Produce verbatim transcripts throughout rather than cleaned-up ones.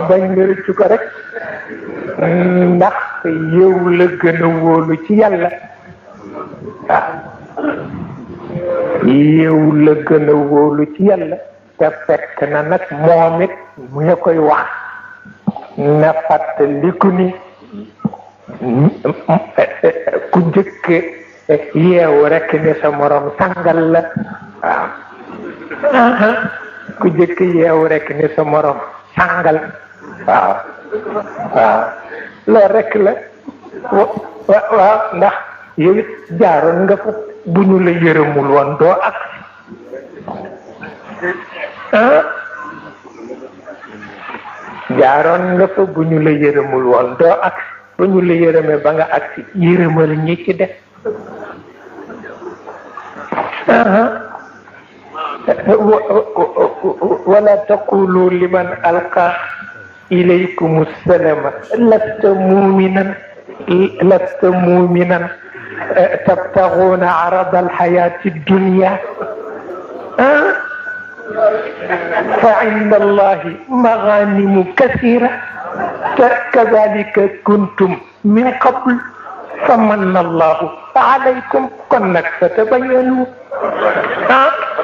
bañ nga rëccu ko rek ndax yow la gën a wóolu ci yàlla waaw yow la gën a wóolu ci yàlla te fekk na nag moom it mu nga koy wax na fàttaliku ni ku njëkk yeewu rek ni sa morom sangal la waaw ku njëkk yeewu rek ni sa morom sangal waaw waaw loolu rek la waaw ndax yow it jaaroon nga fa bu ñu la yërëmul woon doo ak ah jaaroon nga fa bu ñu la yërëmul woon doo ak ba ñu la yërëmee ba nga ak yërëmal ñi ci def wala taqulu liman alqa ilaykum assalama lasta muminan lasta muminan tabtaghuna arada alhayati dunya fa inda allahi maghanimu kathira كذلك كنتم من قبل فمن الله عليكم كنك فتبينوا ها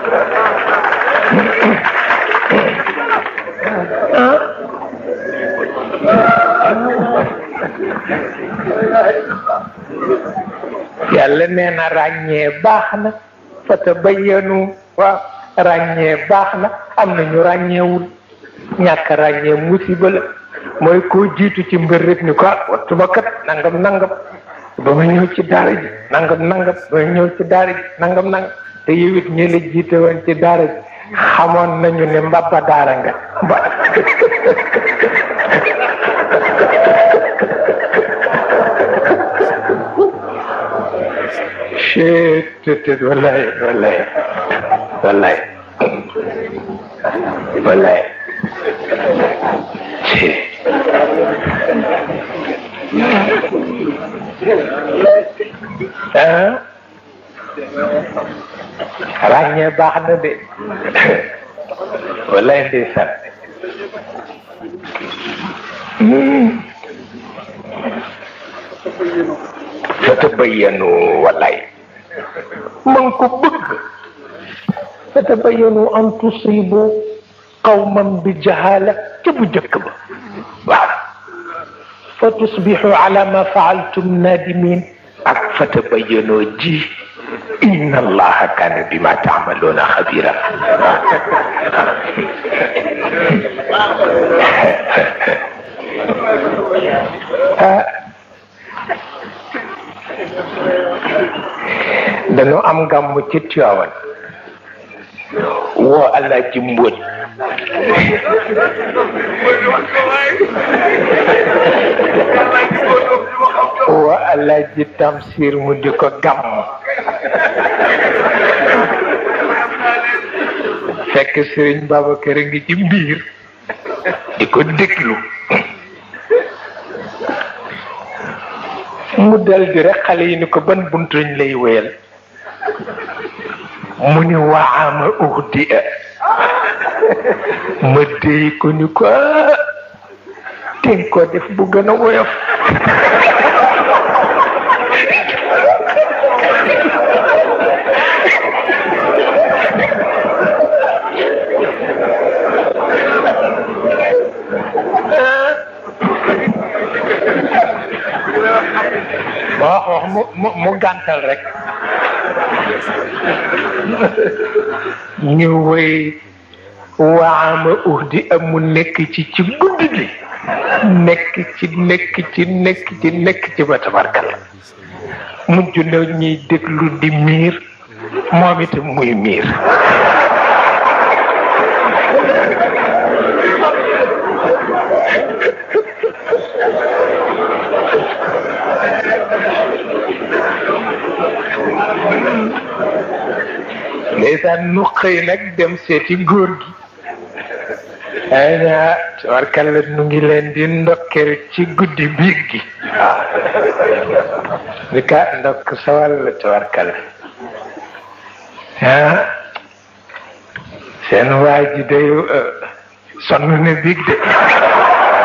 yàlla nee na ràññee baax na fatabayyanu waaw ràññee baax na am na ñu ràññeewul ñàkk ràññee musiba la mooy koo jiitu ci mbir rek ni ko wattu ba kat nangam nangam ba ma ñëw ci daara ji nangam nangam ba ma ñëw ci daara ji nangam nangam te yow it ñi la jiite woon ci daara ji xamoon nañu ne mbabba daara nga ba chet wallaay wallaay wallaay wallaay ah ràññee baax na de wallaay ndeysaan fatabayyanu wallaay man ko bëgg fatabayyanu an tusibu qawman bi jahala ca bu jëkk ba waaw fa tusbixu ala ma faaltum nadimin ak fatabayyanu ji inna allaha kana bima taamaluuna xabira dañoo am gàmm ci Tiwaawan woo Alaaji Mbóoj woo Alaaji Tamsir mu di ko gàmm fekk Sëriñ Babacar a ngi ci biir di ko déglu mu dal di rek xale yi ni ko ban buntu lañ lay wéyal mu ni waama uhdi a ma déy ko ni ko ten ko def bu gën a woyof wax wax mu mu mu gàntal rek ñu woy waama uhdi am mu nekk ci ci guddi gi nekk ci nekk ci nekk ci nekk ci ba tabarkal mujj na ñuy déglu di miir moom itam muy miir ndeysaan nu xëy nag dem seeti góor gi ay na tabarkalla nu ngi leen di ndokkeel ci guddi biig gi waaw di ka ndokk sawal la tabarkalla ah seen waa ji day sonn na biig de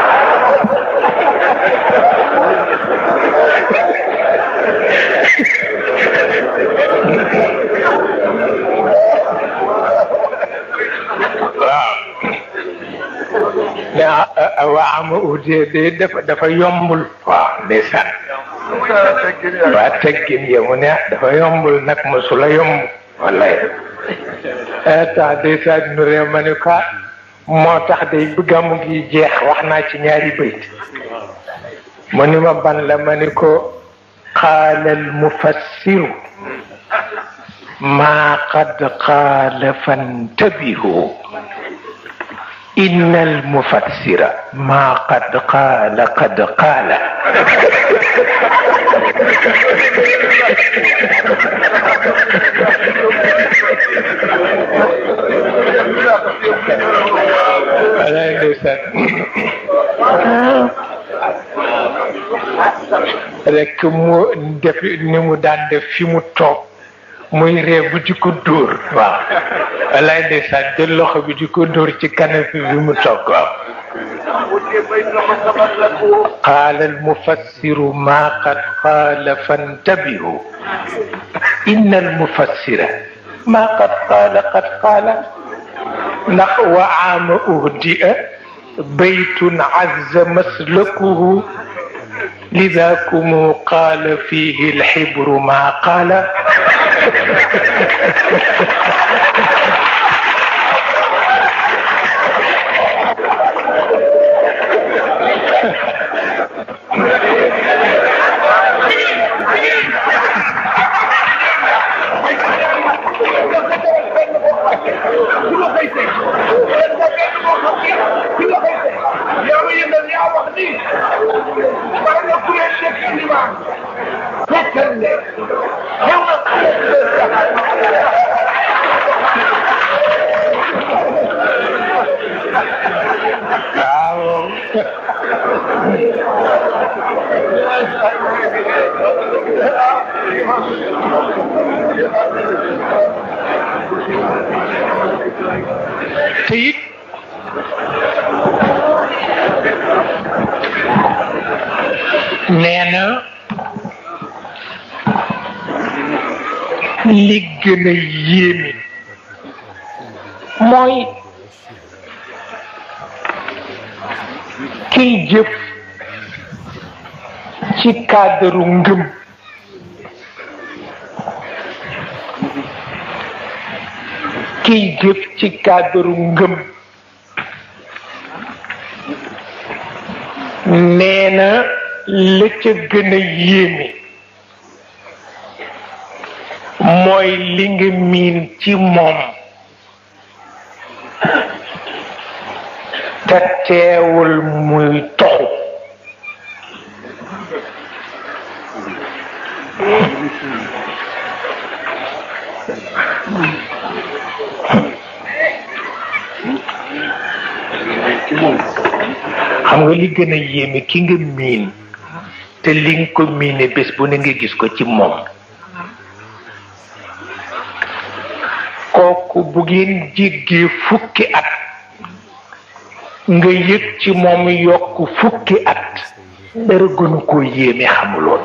de dafa dafa yombul waaw ndeysaan waa teggin ya mu ne dafa yombul nag mosula yomb wallaay tax ndeysaan nu ree ma ne ko moo tax day bëggamu gi jeex wax naa ci ñaari bayt mu ni ma ban la ma ni ko qaala al mufassiru maa qad qaala fantabihu inna al mufassira maa qad qaala qad qaala rek mu def ni mu daan def fi mu toog muy ree bu di ko dóor waaw walaay ndeysaan jël loxo bi di ko dóor ci kanam fi bi mu toog waaw qaala al mufassiru maa qad qaala fantabihu inna al mufassira maa qad qaala qad qaala ndax wa aama uhdia baytun azza maslakuhu lidaakum qaala fiihi alxibru maa qaala te it nee na li gën a yéeme mooy kiy jëf ci cadre ngëm kiy jëf ci cadre ngëm nee na la ca gën a yéeme mooy li nga miin ci moom te teewul muy toxu xam nga li gën a yéeme ki nga miin te li nga ko miine bés bu ne nga gis ko ci moom kooku bu ngeen jéggee fukki at nga yëg ci moom yokk fukki at dara gënu koo yéeme xamuloon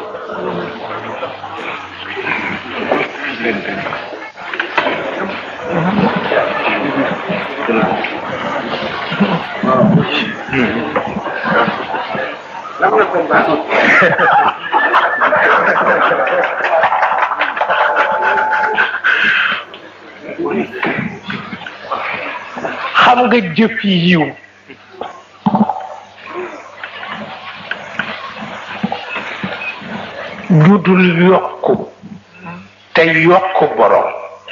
xam nga jëf yiw lu dul yokku te yokku borom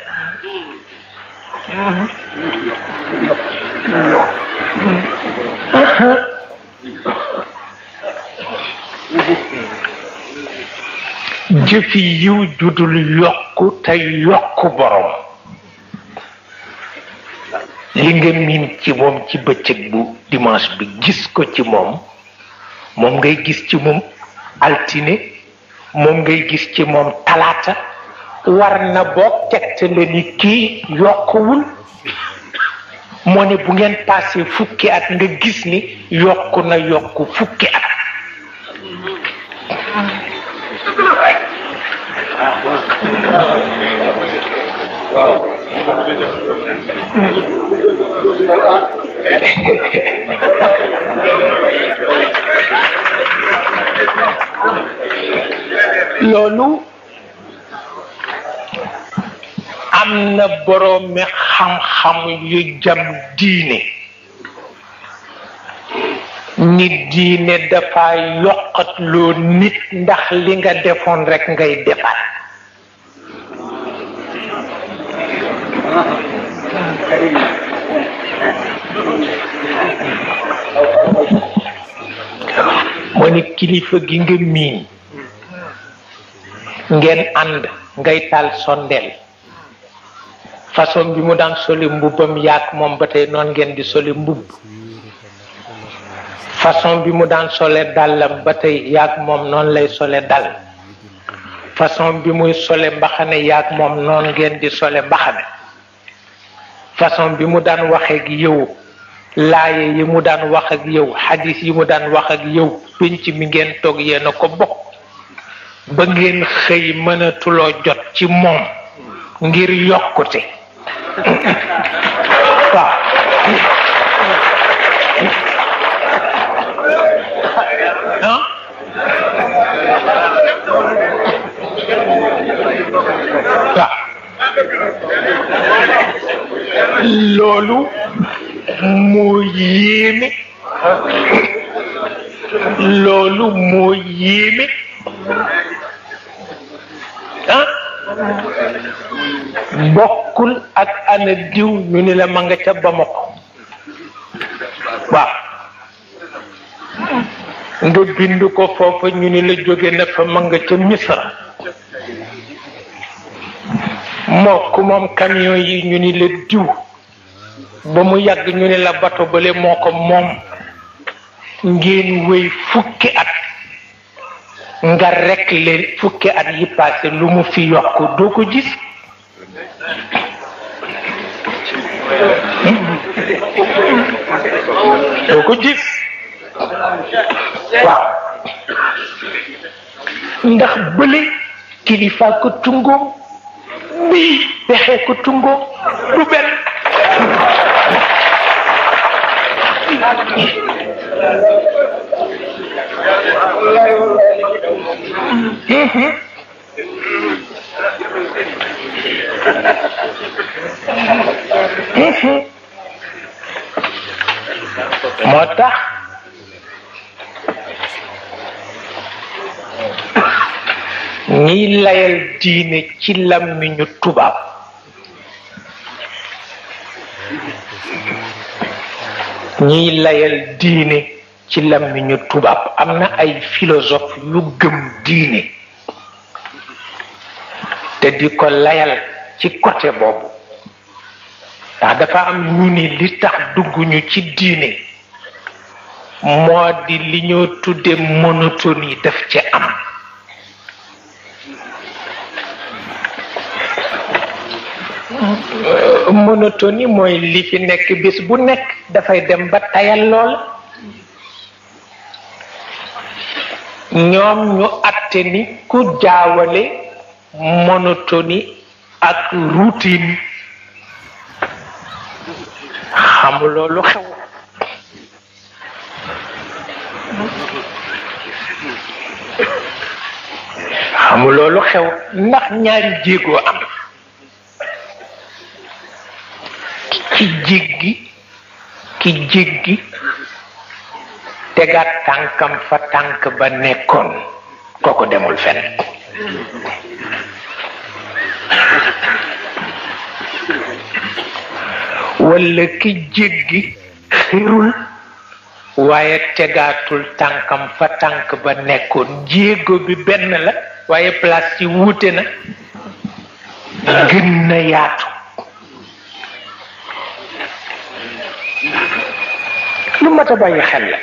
jëfi yiw judul yokku te yokku borom li nga miin ci moom ci bëccëg bu dimanche bi gis ko ci moom moom ngay gis ci moom altine moom ngay gis ci moom talaata war na boo tegt la ni kii yokkuwul moo ne bu ngeen passé fukki at nga gis ni yokku na yokku fukki at waaw loolu am na boroomi xam-xam yu jam diine nit diine dafa yokkat loo nit ndax li nga defoon rekk ngay defar moo ni kilifa gi nga miin ngeen ànd ngay taal sondeel façon bi mu daan soli mbubbam yaak moom ba tey noon ngeen di soli mbubb façon bi mu daan sole dàllam ba tey yaak moom noonu lay sole dàll façon bi muy sole mbaxane yaak moom noonu ngeen di sole mbaxane façon bi mu daan waxe ak yow laaye yi mu daan wax ak yow xadis yi mu daan wax ak yow pénc mi ngeen toog yéen a ko bokk ba ngeen xëy mënatuloo jot ci moom ngir yokkute waaw ah waaw loolu moo yéeme loolu moo yéeme ah bokkul ak ana diw ñu ni la ma nga ca Bamako waaw nga bind ko foofa ñu ni la jóge na fa ma nga ca Misra moo ku moom camion yi ñu ni la diw ba mu yàgg ñu ni la bato bale moo ko moom ngeen wéy fukki at nga rekk leen fukki at yi passé lu mu fi yokk doo ko gis doo ko gis waaw ndax bële kilifa ko tungoom bii pexe ko tungoom du benn moo tax ñiy layal diine ci làmmiñu tubaab ñiy layal diine ci làmmiñu tubaab am na ay philosophe yu gëm diine te di ko layal ci côté boobu ndax dafa am ñu ni li tax dugguñu ci diine moo di li ñoo tudde monotonie daf ci am monotonie mooy li fi nekk bis bu nekk dafay dem ba tayal lool ñoom ñu àtte ni ku jaawale monotonie ak routine xam loolu xew xam loolu xew ndax ñaari jéego am ki jéggi ki jéggi tegaat tànkam fa tànk ba nekkoon kooku demul fenn walla ki jéggi xirul waaye tegaatul tànkam fa tànk ba nekkoon jéego bi benn la waaye place ci wuute na gën na yaatu lu mat a bàyyi xel la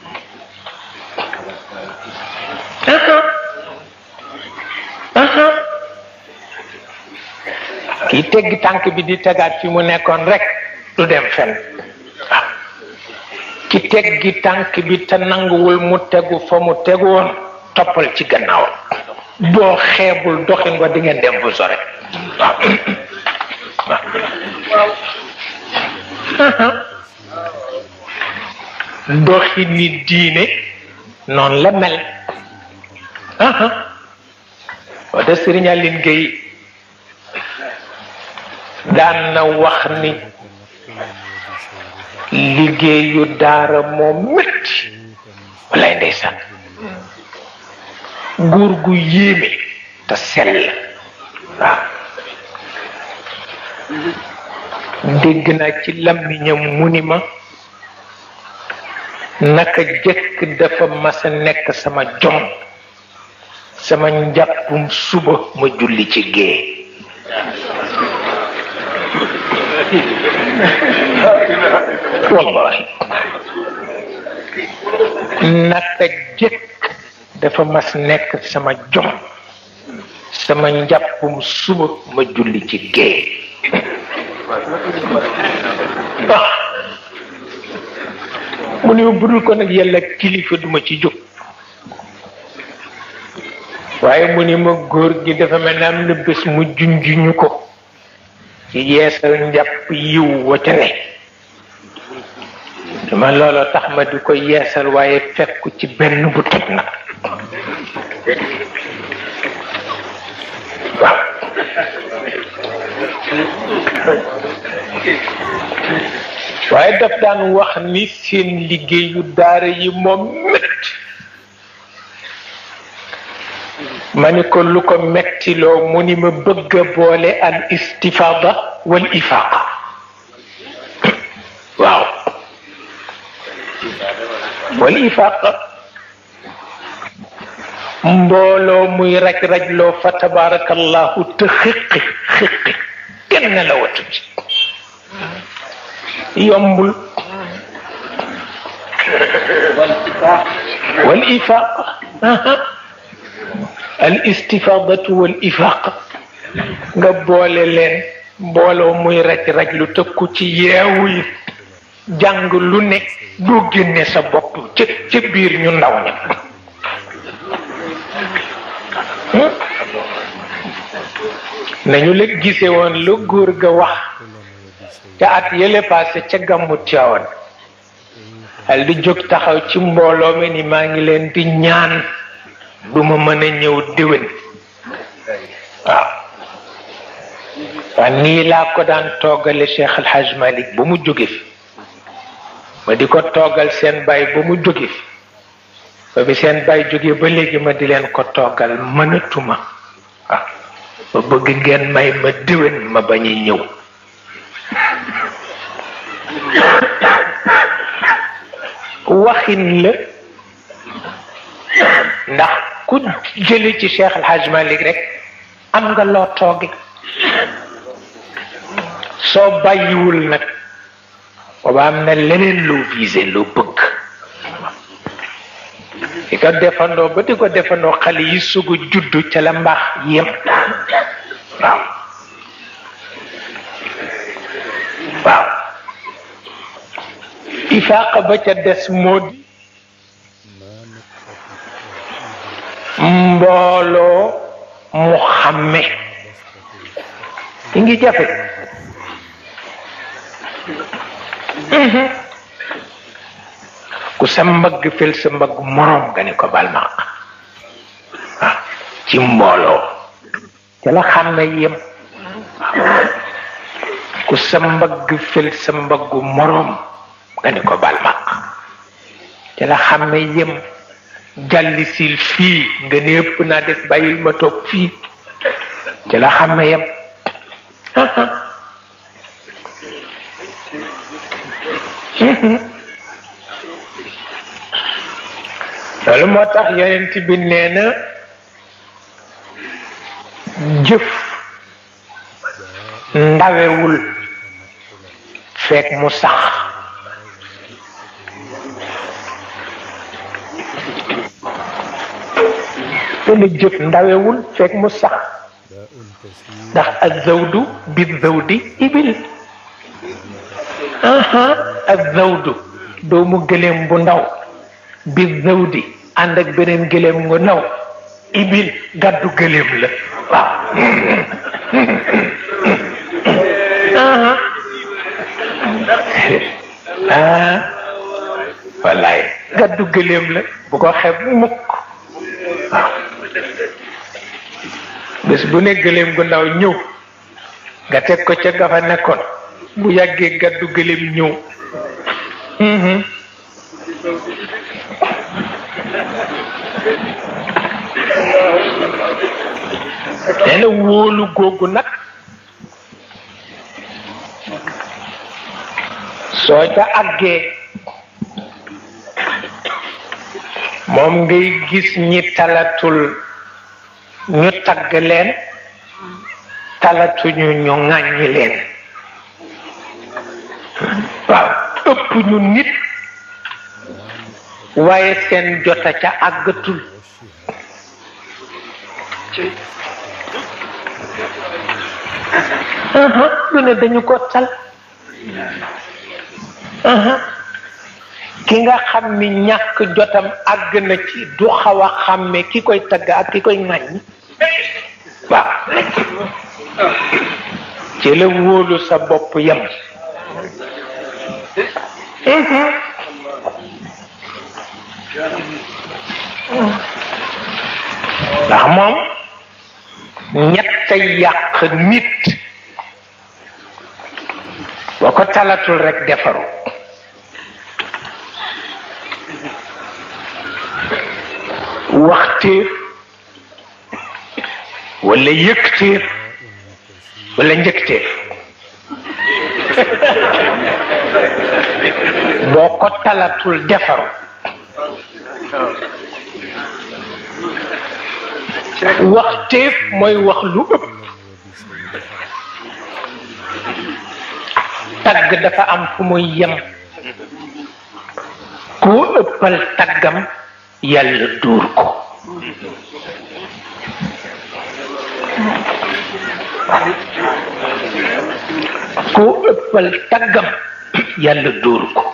kii teggi tànk bi di tegaat fi mu nekkoon rekk du dem fenn waaw ki teggi tànk bi te nanguwul mu tegu fa mu tegu woon toppal ci gannaaw boo xeebul doxin wa di ngeen dem fu sore waaw doxi ni diine noonu la mel aha wada Sëriñ Aline Gueye daan na wax ni liggéeyu daara moo métti walay ndeysaan nguur gu yéeme te sell waaw dégg naa ci làmmiñam mu ni ma naka jëkk dafa mas a nekk sama jom sama njàppum suba ma julli ci gée wallahi naka jëkk dafa mas nekk sama jom sama njàppum suba ma julli ci gée mu ne budul ko nag yàlla kilifa duma ci jóg waaye mu ni ma góor gi dafa mel ne am na bés mu junjuñu ko ci yeesal njàpp yiw wa ca ne dama looloo tax ma di ko yeesal waaye fekku ci benn bu toj nag waaw waaye daf daan wax ni seen liggéeyu daara yi moom métti ma ni ko lu ko mettiloo mu ni ma bëgg a boole al istifada wal ifaqa waaw wal ifaqa mbooloo muy raj rajloo fa tabarakallahu te xiqi xiqi kenn la watu ci yombul wal ifaq al istifadatu wal ifaq nga boole leen mbooloo muy raj raj lu tëkku ci yeewu yi jàng lu ne doo génne sa bopp ca ca biir ñu ndaw ña nañu la gise woon lu góor ga wax ca at yële passé ca gàmmu Tiwaawan al di jóg taxaw ci mbooloo mi ni maa ngi leen di ñaan duma mën a ñëw déwén waaw waa nii laa ko daan toggale Cheikh El Hadj Malick ba mu jóge fi ma di ko toggal seen baay ba mu jóge fi ba bi seen baay jóge ba léegi ma di leen ko toggal mënatuma waaw ba bëgg ngeen may ma déwén ma bañ a ñëw waxin la ndax ku jële ci Cheikh El Hadj Malick rek am nga loo tooge soo bàyyiwul nag booba am na leneen loo visé loo bëgg di ko defandoo ba di ko defandoo xale yi sugu juddu ca la mbaax yem waaw waaw ifaaqa ba ca des moo di mbooloo mu xàmme yi ngi jafe ku sa mbagg fel sa mbagg moroom nga ne ko bal maq waaw ci mbooloo ca la xàmme yem ku sa mbagg fel sa mbaggu moroom nga ne ko bal maq ca la xàmme yem jàlli sil fii nga ne ëpp naa def bàyyil ma toog fii ca la xàmme yem loolu moo tax yonent bi nee na jëf ndawewul fekk mu sax dana jëf ndawewul fekk mu sax ndax azawdu bi zawdi ibil aha azawdu doomu gëléem bu ndaw bi zawdi ànd ak beneen gëléem nga naw ibil gàddu gëléem la waaw ah wallaay gàddu gëléem la bu ko xeeb mukk waaw bés bu ne gëléem gu ndaw ñëw nga teg ko ca gafa nekkoon bu yàggee gàddu gëléem ñëw nee na wóolu googu nag soo ca àggee moom ngay gis ñi talatul ñu tagg leen talatuñu ñu ŋàññi leen waaw ëpp ñu nit waaye seen jota ca àggatul lu ne dañu ko tal ki nga xam ni ñàkk jotam àgg na ci du xaw a xàmme ki koy tagg ak ki koy ŋàññi waaw ci la wóolu sa bopp yam ndax moom ñett yàq nit boo ko talatul rekk defaru waxteef wala yëgteef wala njëkteef boo ko talatul defaru waxteef mooy wax lu ëpp tagg dafa am fu muy yem koo ëppal taggam yàlla dóor ko koo ëppal taggam yàlla dóor ko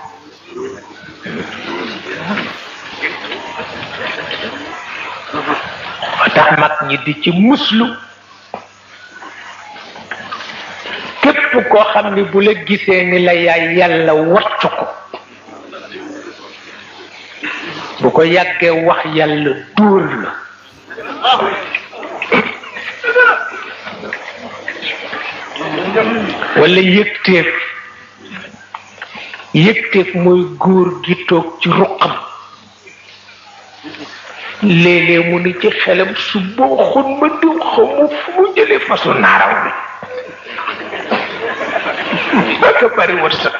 tax mag ñi di ci muslu képp koo xam ni bu la gisee ni la yaay yàlla wattu ko bu ko yàggee wax yàlla dóor la wala yëgteef yëgteef mooy góor gi toog ci ruqam léeg-léeg mu ni ci xelam su boo xun ma diw xamu fu mu jëlee fasu naaraw bi baka bari wërsëg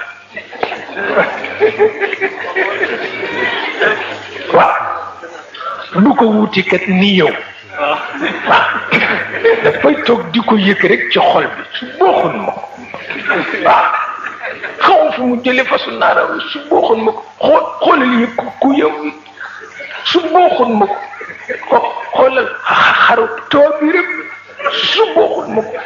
waaw du ko wuti kat ni yow waaw dafay toog di ko yëg rek ci xol bi su boo xun ma ko waaw xamu fu mu jëlee fasu naaraw bi su boo xun ma ko xool xoolal yëg ku yow su booxul ma ko xoolal xaru too bi rek su booxul ma ko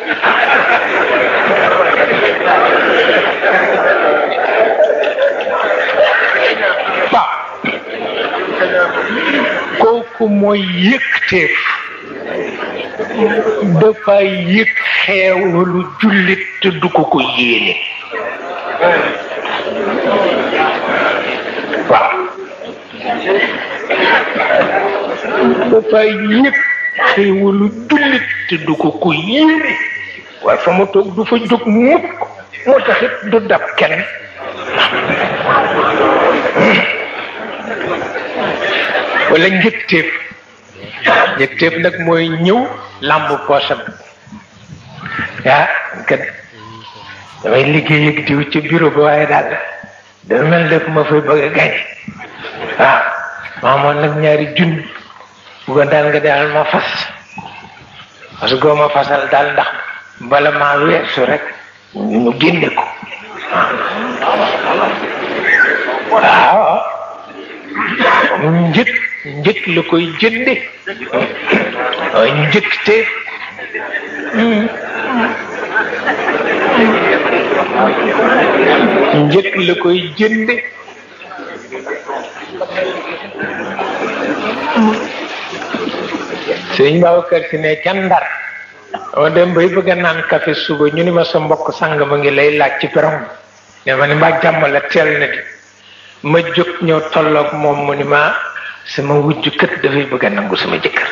waaw kooku mooy yëgteef dafa yëg xeewalu jullit te du ko ko yéene waaw dafay yëg xéewalu jullit te du ko ko yéene waaye fa mu toog du fa jóg mukk moo taxit du dab kenn wala njëkteef njëkteef nag mooy ñëw làmb poosam ah kat damay liggéey ak diw ci bureau ba waaye daal dafa mel def ma fay bëgg a gañ waaw maamoon nag ñaari junni buggoon daal nga daal ma fas parce que goo ma fasal daal ndax bala maa weesu rek ñu génne ko waaw njëkk njëkk la koy jënde njëkk te njëkk la koy jënde sëñ Babacar Si ne ca Ndar dama dem bay bëgg a naan café suba ñu ni ma sa mbokk sang ma ngi lay laaj ci peron ne ma ni mbaa jàmm la teel na di ma jóg ñëw tolloog moom mu ni ma sama wujju kët dafay bëgg a nangu sama jëkkër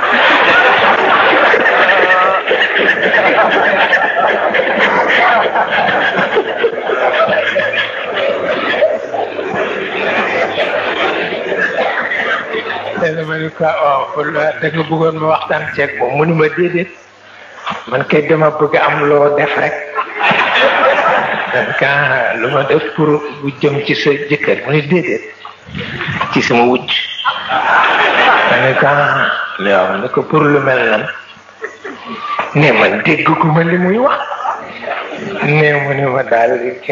ma ni ko oh da nga bëggoon ma waxtaan ceeg moom mu ni ma déedéet man kay dama bëgg am loo def rek ka lu ma def pour bu jëm ci sa jëkkër mu ni déedéet ci sama wujj ma ne ka yow ma ne ko pour lu mel nan ne man dégg ko ma li muy wax ne mu ni ma daal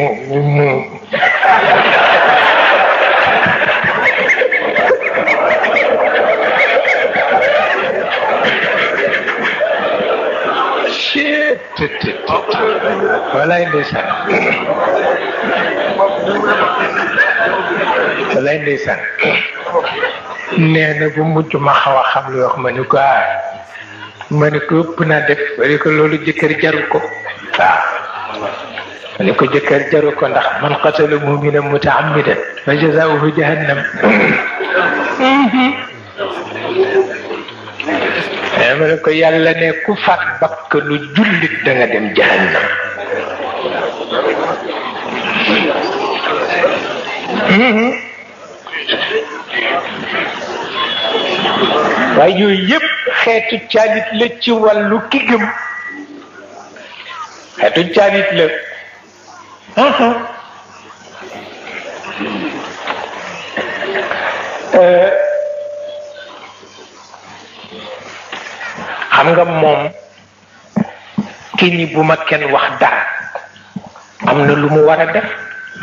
walaay ndeysaan walaay ndeysaan nee na bu mujj ma xaw a xam lu wax ma ni ko ah ma ni ko ëpp naa def ma ni ko loolu jëkkër jaru ko waaw ma ni ko jëkkër jaru ko ndax man qatala mu'minan muta'ammidan fa jazaa'uhu jahannam ma ne ko yàlla ne ku faat bakkanu jullit da nga dem jahannam waaye yooyu yëpp xeetu caalit la ci wàllu ki gëm xeetu caalit la xam nga moom kii ni bu ma kenn wax dara am na lu mu war a def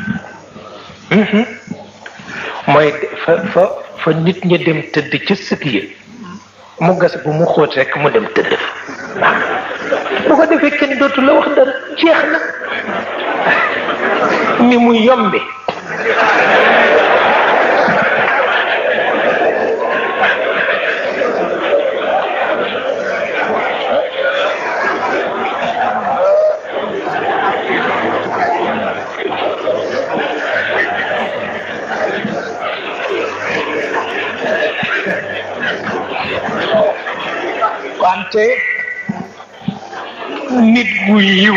mooy fa fa fa nit ña dem tëdd ca sëg yi mu gas bu mu xóot rek mu dem tëdd waaw bu ko defee kenn dootu la wax dara jeex na ni mu yombe wante nit gu yiw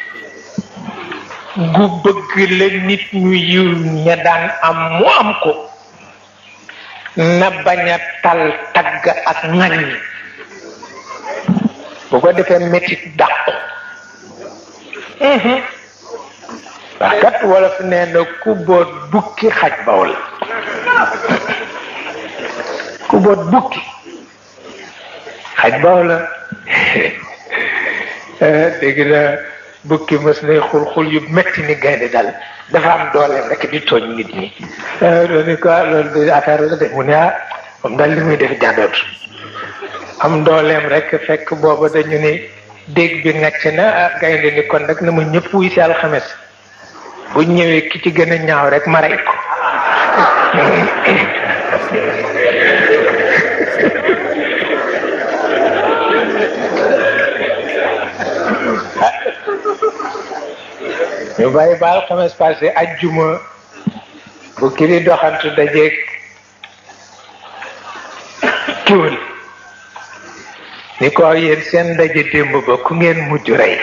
gu bëgg la nit ñu yiw ña daan am mu am ko na bañ a tal tagg ak ŋaññi bu ko defee métit dàqu wax kat wolof nee na ku boot bukki xaj baw la ku boot bukki xaj baw la dégg na bukki mës nay xul xul yu metti ni gaynde dal dafa am dooleem rek di tooñ nit ñi loolu ko loolu di affaire la de mu ne ah moom daal li muy def jàddoot am dooleem rek fekk booba dañu ni dégg bi ngàcc na ah gaynde ni kon rek na ma ñëpp wuy si alxames bu ñëwee ki ci gën a ñaaw rek ma rey ko ñu bàyyi ba alxames passé ajjuma bu kiri doxantu dajeeg kiwul ni ko yéen seen ndaje démb ba ku ngeen mujj rey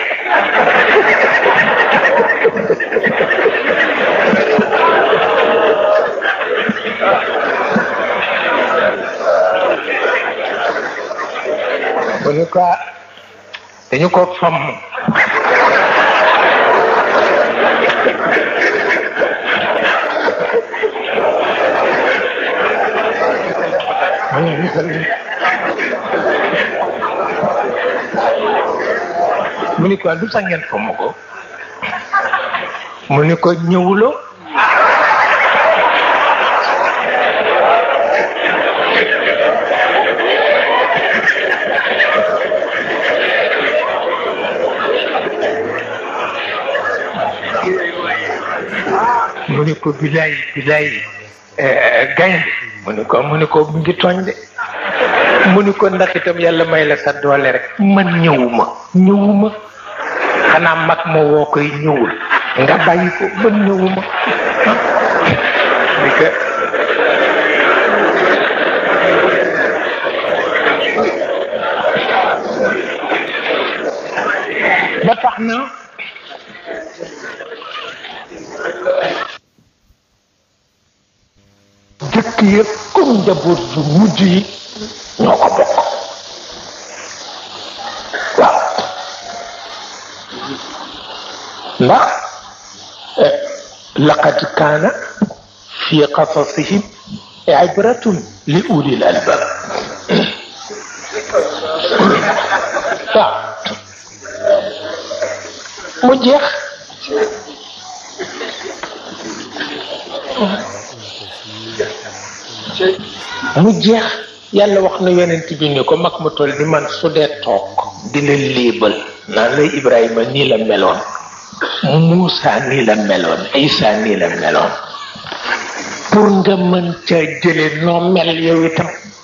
mu ni ko dañu ko fomm mu ni ko du sax ngeen fomm ko mu ni ko ñëwuloo mu ni ko bilaay bilaay gaynde mu ni ko mu ni ko mu ngi tooñ de mu ni ko ndax itam yàlla may la sa doole rek man ñëwuma ñëwuma xanaa mag ma woo koy ñëwul nga bàyyi ko man ñëwuma ba tax na jëkk yëpp comme njaboot yu mujj yi ñoo ko bokk waaw ndax laqad kaana fi qasasihim ibratun li ulil albab waaw mu jeex mu jeex yàlla wax na yonent bi ni ko mag mu toll ni man su dee toog di la léebal naan la Ibrahima nii la meloon Muusa nii la meloon Isa nii la meloon pour nga mën ca jële noo mel yow itam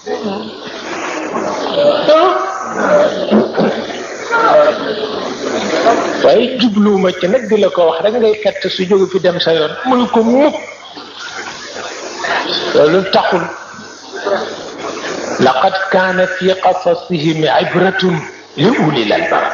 waaye jubluwuma ci nag di la ko wax rek ngay fett su jóge fi dem sa yoon muy ko mukk loolu taxul laqad kaana fi qasasihim ibratun li ulil albab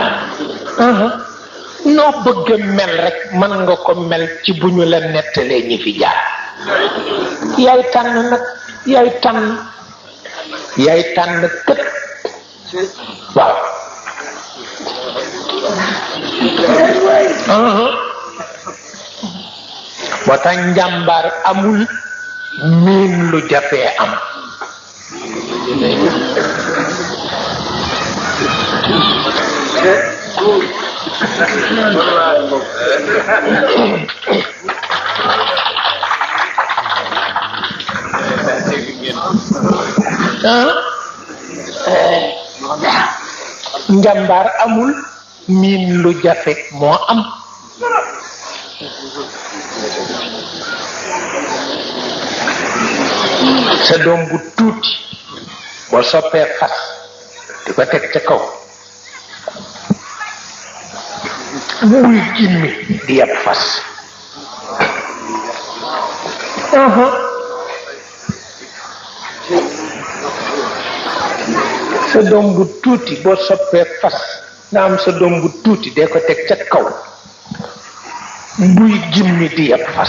noo bëgg mel rek mën nga ko mel ci bu ñu la nettalee ñi fi jaar yaay tànn nag yaay tànn yaay tànn kët waaw moo tax njàmbaar amul miin lu jafee am njàmbaar amul miin lu jafe moo am sa doom bu tuuti boo soppee fas di ko teg ca kaw muy jimmi di yab fas sa doom bu tuuti boo soppee fas nga am sa doom bu tuuti dee ko teg ca kaw buy jimmi di yab fas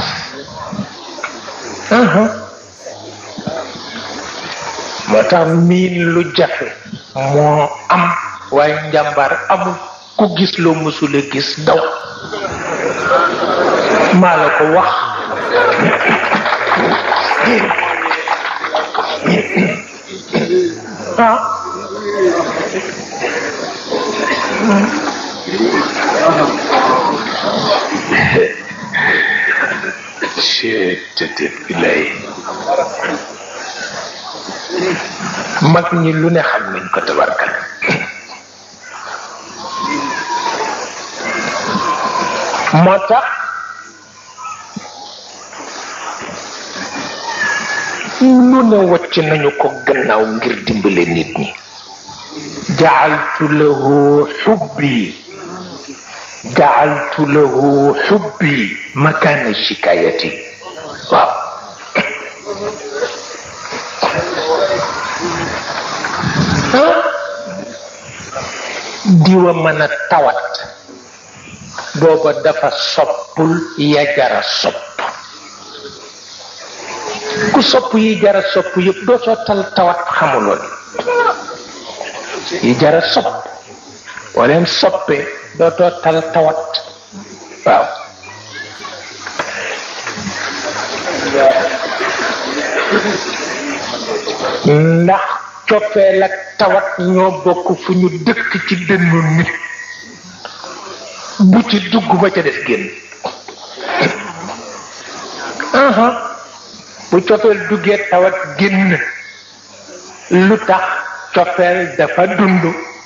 moo tax miin lu jafe moo am waaye njàmbaar amul ku gis loo mësula gis daw maa la ko wax ah mag ñi lu ne xam nañ ko tabarkal moo tax lu ne wacc nañu ko gannaaw ngir dimbale nit ñi ja'altu lahu hubbi ja'altu lahu hubbi makana shikayati waaw diwa mën a tawat booba dafa soppul ya jara sopp ku sopp yi jara sopp yëpp doo soo tal tawat xamuloon yi jara sopp woo leen soppee doo too tal tawat waaw ndax cofeel ak tawat ñoo bokk fu ñu dëkk ci dënnu nit bu ci dugg ba ca des génn bu cofeel duggee tawat génn lu tax cofeel dafa dund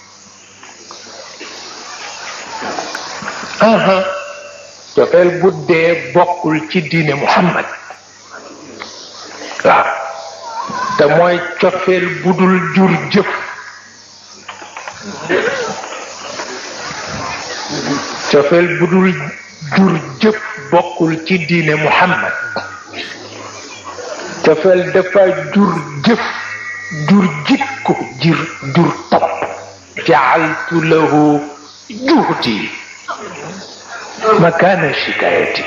cofeel bu dee bokkul ci diine Muhammad waaw te mooy cofeel bu dul jur jëf cofeel bu dul jur jëf bokkul ci diine Muhammad cofeel dafa jur jëf jur jikko jur jur topp jaaltu lahu juhdi makana shikayati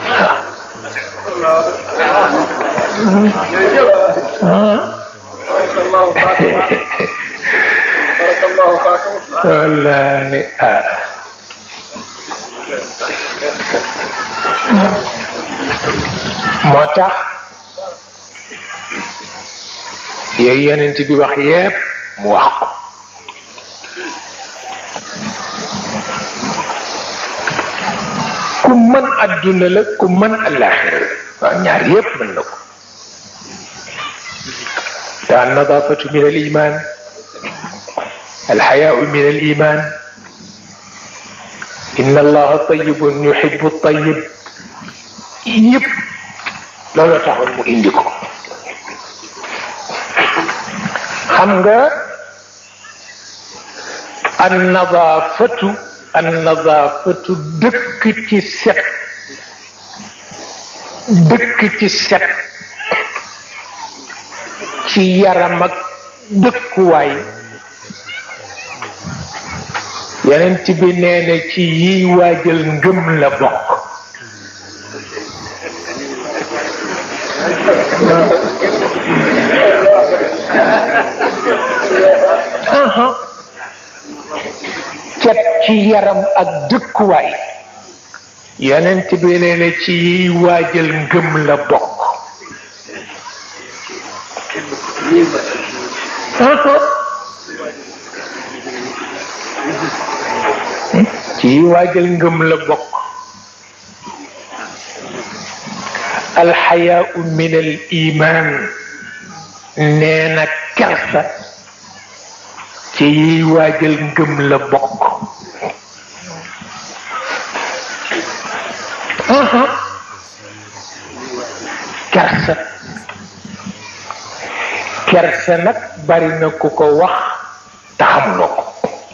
wallahi moo tax yooyu yonent bi wax yépp mu wax ko ku mën adduna la ku mën àllaaxira la waaw ñaar yépp mën na ko te an nadaafatu min al iman alxayaau min al iman inna allaha tayibun yuhibbu tayib yépp loolu taxoon mu indi ko xam nga an nadaafatu an nadaafatu dëkk ci set dëkk ci set ci yaram ak dëkkuwaay yeneen ci bi nee na ci yiy waajal ngëm la bokk cet ci yaram ak dëkkuwaay yonent bi nee na ci yiy waajal ngëm la bokk ci yiy waajal ngëm la bokk alxayaau min al iman nee na kersa ci yiy waajal ngëm la bokk kersa kersa nag bari na ku ko wax te xamuloo ko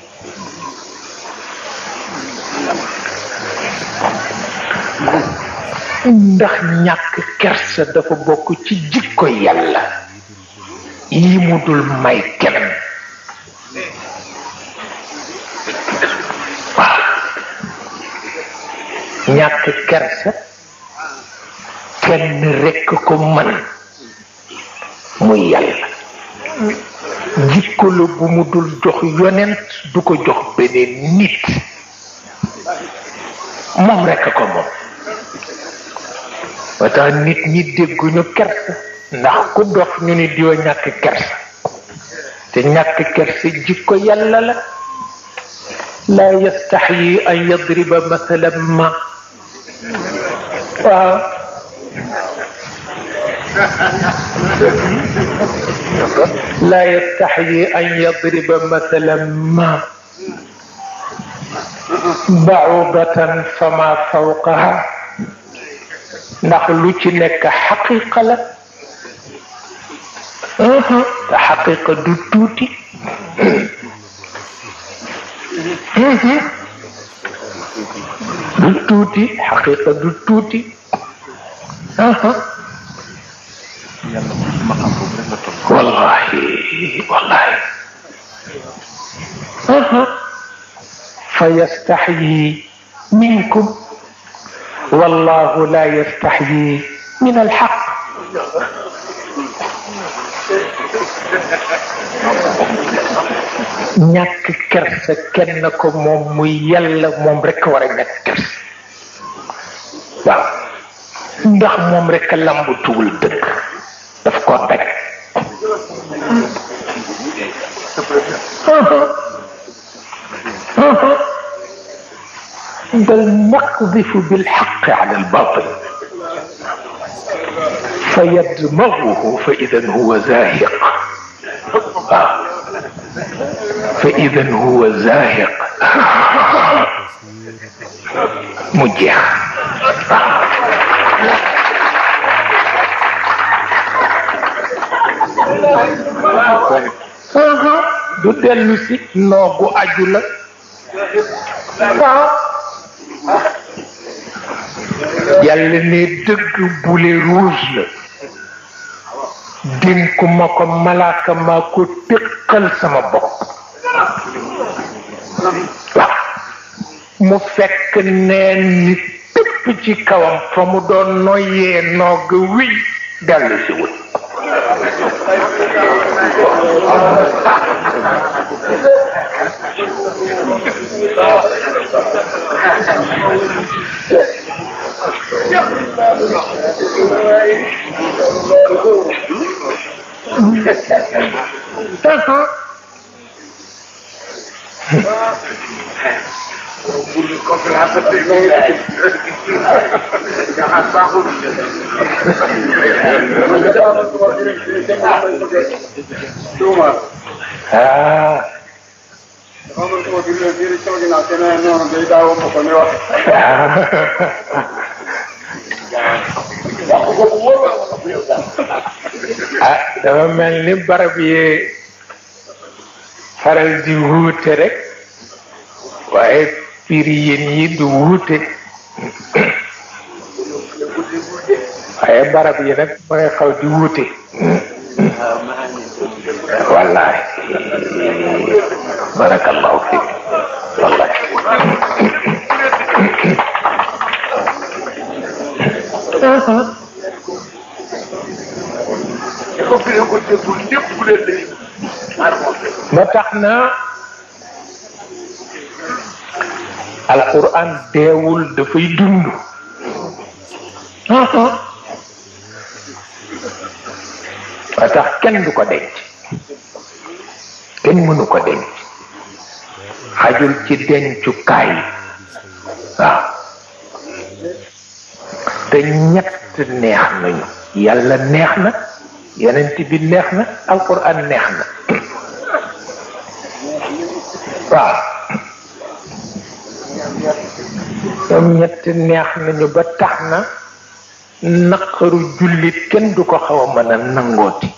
ndax ñàkk kersa dafa bokk ci jikko yàlla yi mu dul may kenn waaw ñàkk kersa kenn rekk ko mën muy yàlla jikko la bu mu dul jox yonent du ko jox beneen nit moom rekk ko moom ba tax nit ñi dégguñu kersa ndax ku dof ñu ni diwa ñàkk kersa te ñàkk kersa jikko yàlla la laa yastaxyi an yadriba mathalan ma waaw laa yastaxyi an yadriba mathalan ma ba'udatan fama fawqaha ndax lu ci nekk xaqiqa la te xaqiqa du tuuti du tuuti xaqiqa du tuuti wallahi wallahi fa yastaxyi minkum والله لا يستحيي من الحق ñàkk kersa kenn ko moom muy yàlla moom rekk war a ñàkk kersa waaw ndax moom rekk lamb tuwul dëgg daf ko teg بل نقذف بالحق على الباطل فيدمغه فإذا هو زاهق فإذا هو زاهق مجيح du dellu si noogu aju la yàlla ne dëgg boulet rouge la dénkuma ko malaaka maa ko téqal sama bopp waaw mu fekk neen ni tëpp ci kawam fa mu doon noyyee noog wiy dellu si wut ah ah dafa mel ni barab yi faral di wuute rek waaye firi yéen yi du wuute waaye barab yi nag mooy xaw di wuute wallahi barakallahu fik wallahi ba tax na alquran deewul dafay dund ba tax kenn du ko denc kenn mënu ko denc xajul ci dencukaay waaw te ñett neex nañu yàlla neex na yonent bi neex na alquran neex na waaw ñoom ñett neex nañu ba tax na naqaru jullit kenn du ko xaw a mën a nangooti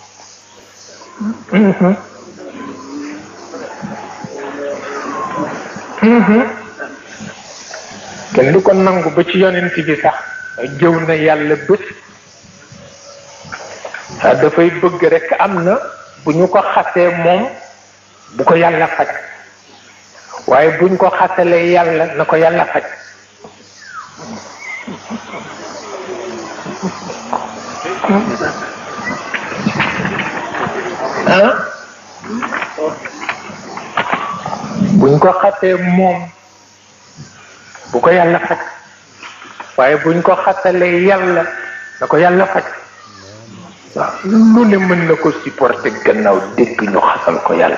kenn du ko nangu ba ci yonent bi sax jëw na yàlla bés dafay bëgg rekk am na bu ñu ko xasee moom bu ko yàlla faj waaye buñ ko xasalee yàlla na ko yàlla faj ah buñ ko xasee moom bu ko yàlla faj waaye buñ ko xasalee yàlla na ko yàlla faj waaw lu ne mën na ko supporter gannaaw dégg ñu xasal ko yàlla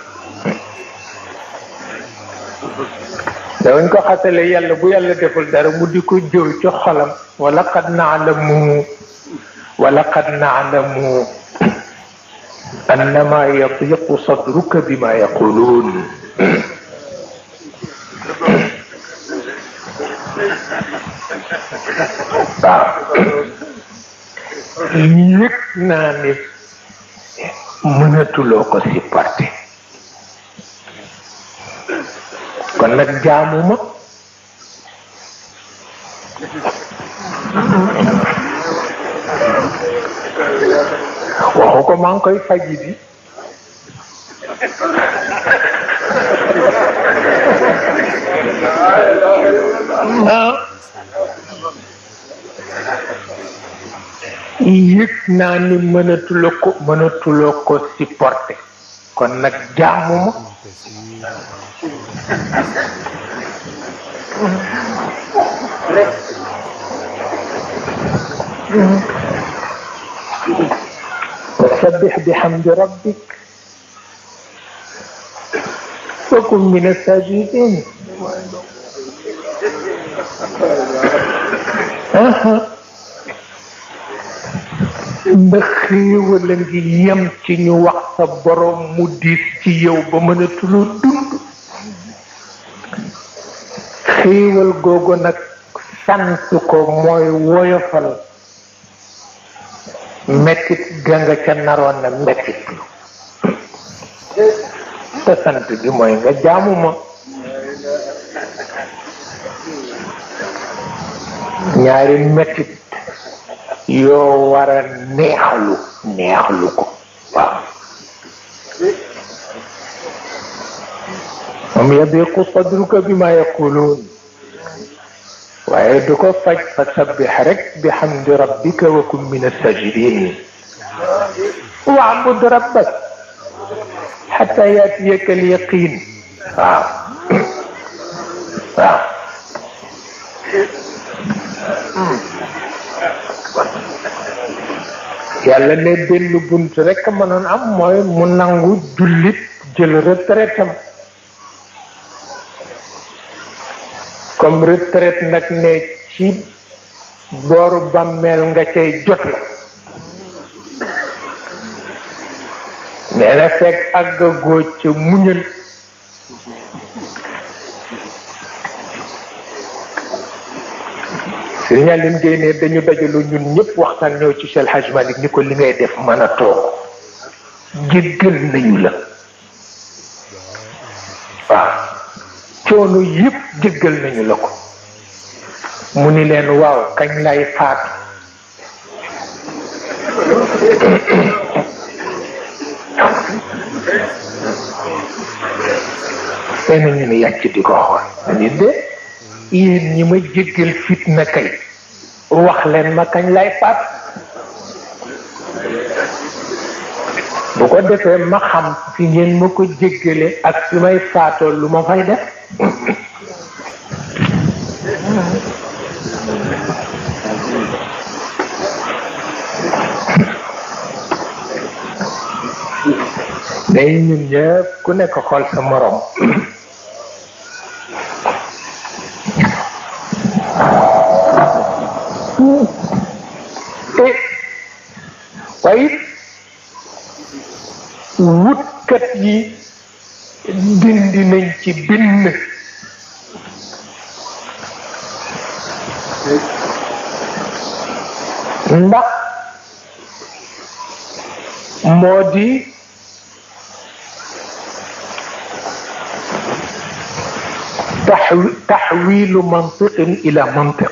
dawañ ko xasale yàlla bu yàlla deful dara mu di ko jëw ci xolam wala qad naalamu wala qad naalamu annama yadiqu sadruka bima yaqulun waaw yëg naa ni mënatuloo ko supporter kon nag jaamuma waxu ko maa ngi koy faji di ah yëg naa ni mënatuloo ko mënatuloo ko supporter kon nag jaamuma وسبح بحمد ربك وكن من الساجدين ndax xéewal a ngi yem ci ñu wax sa borom mu diis ci yow ba mënatuloo dund xéewal googu nag sant ko mooy woyofal mettit ga nga ca naroon na mettit lu te sant bi mooy nga jaamu ma ñaari mettit yoo war a neexlu neexlu ko waaw moom yadiqu sadruka bima yaquluun waaye du ko faj fa sabbix rek bi hamdi rabbika wa kun min as-sajidin wa'bud rabbak hatta yatiyaka al-yaqin waaw waaw yàlla ne benn bunt rek mënoon am mooy mu nangu jullit jël retraite am comme retraite nag ne ci booru bàmmeel nga cay jot la nee na fekk àgg góoj ca muñal Sëriñ Aline Gueye ne dañu dajaloo ñun ñëpp waxtaan ñëw ci Cheikh El Hadj Malick ni ko li ngay def mën a toog jéggal nañu la waaw coono yëpp jéggal nañu la ko mu ni leen waaw kañ lay faatu nee na ñu ni yàcc di ko xool dañu de yéen ñi ma jéggal fitna kay wax leen ma kañ lay faat bu ko defee ma xam fi ngeen ma ko jéggale ak fi may faatoo lu ma fay def day ñun ñëpp ku nekk xool sa morom te waaye wutkat yi dindi nañ ci bind ndax moo di تحويل منطق إلى منطق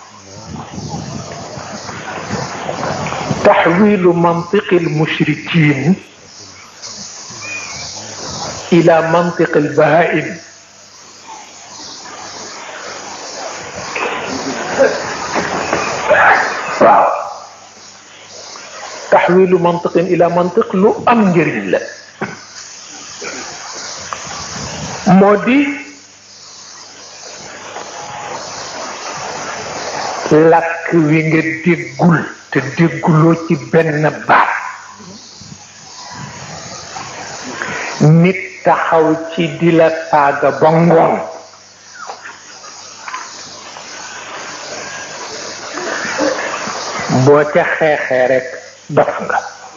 تحويل منطق المشركين إلى منطق البهائم تحويل منطق إلى منطق لو أمجر الله مودي làkk wi nga déggul te dégguloo ci benn baat nit taxaw ci di la saaga ba ngoon boo ca xeexee rek dof nga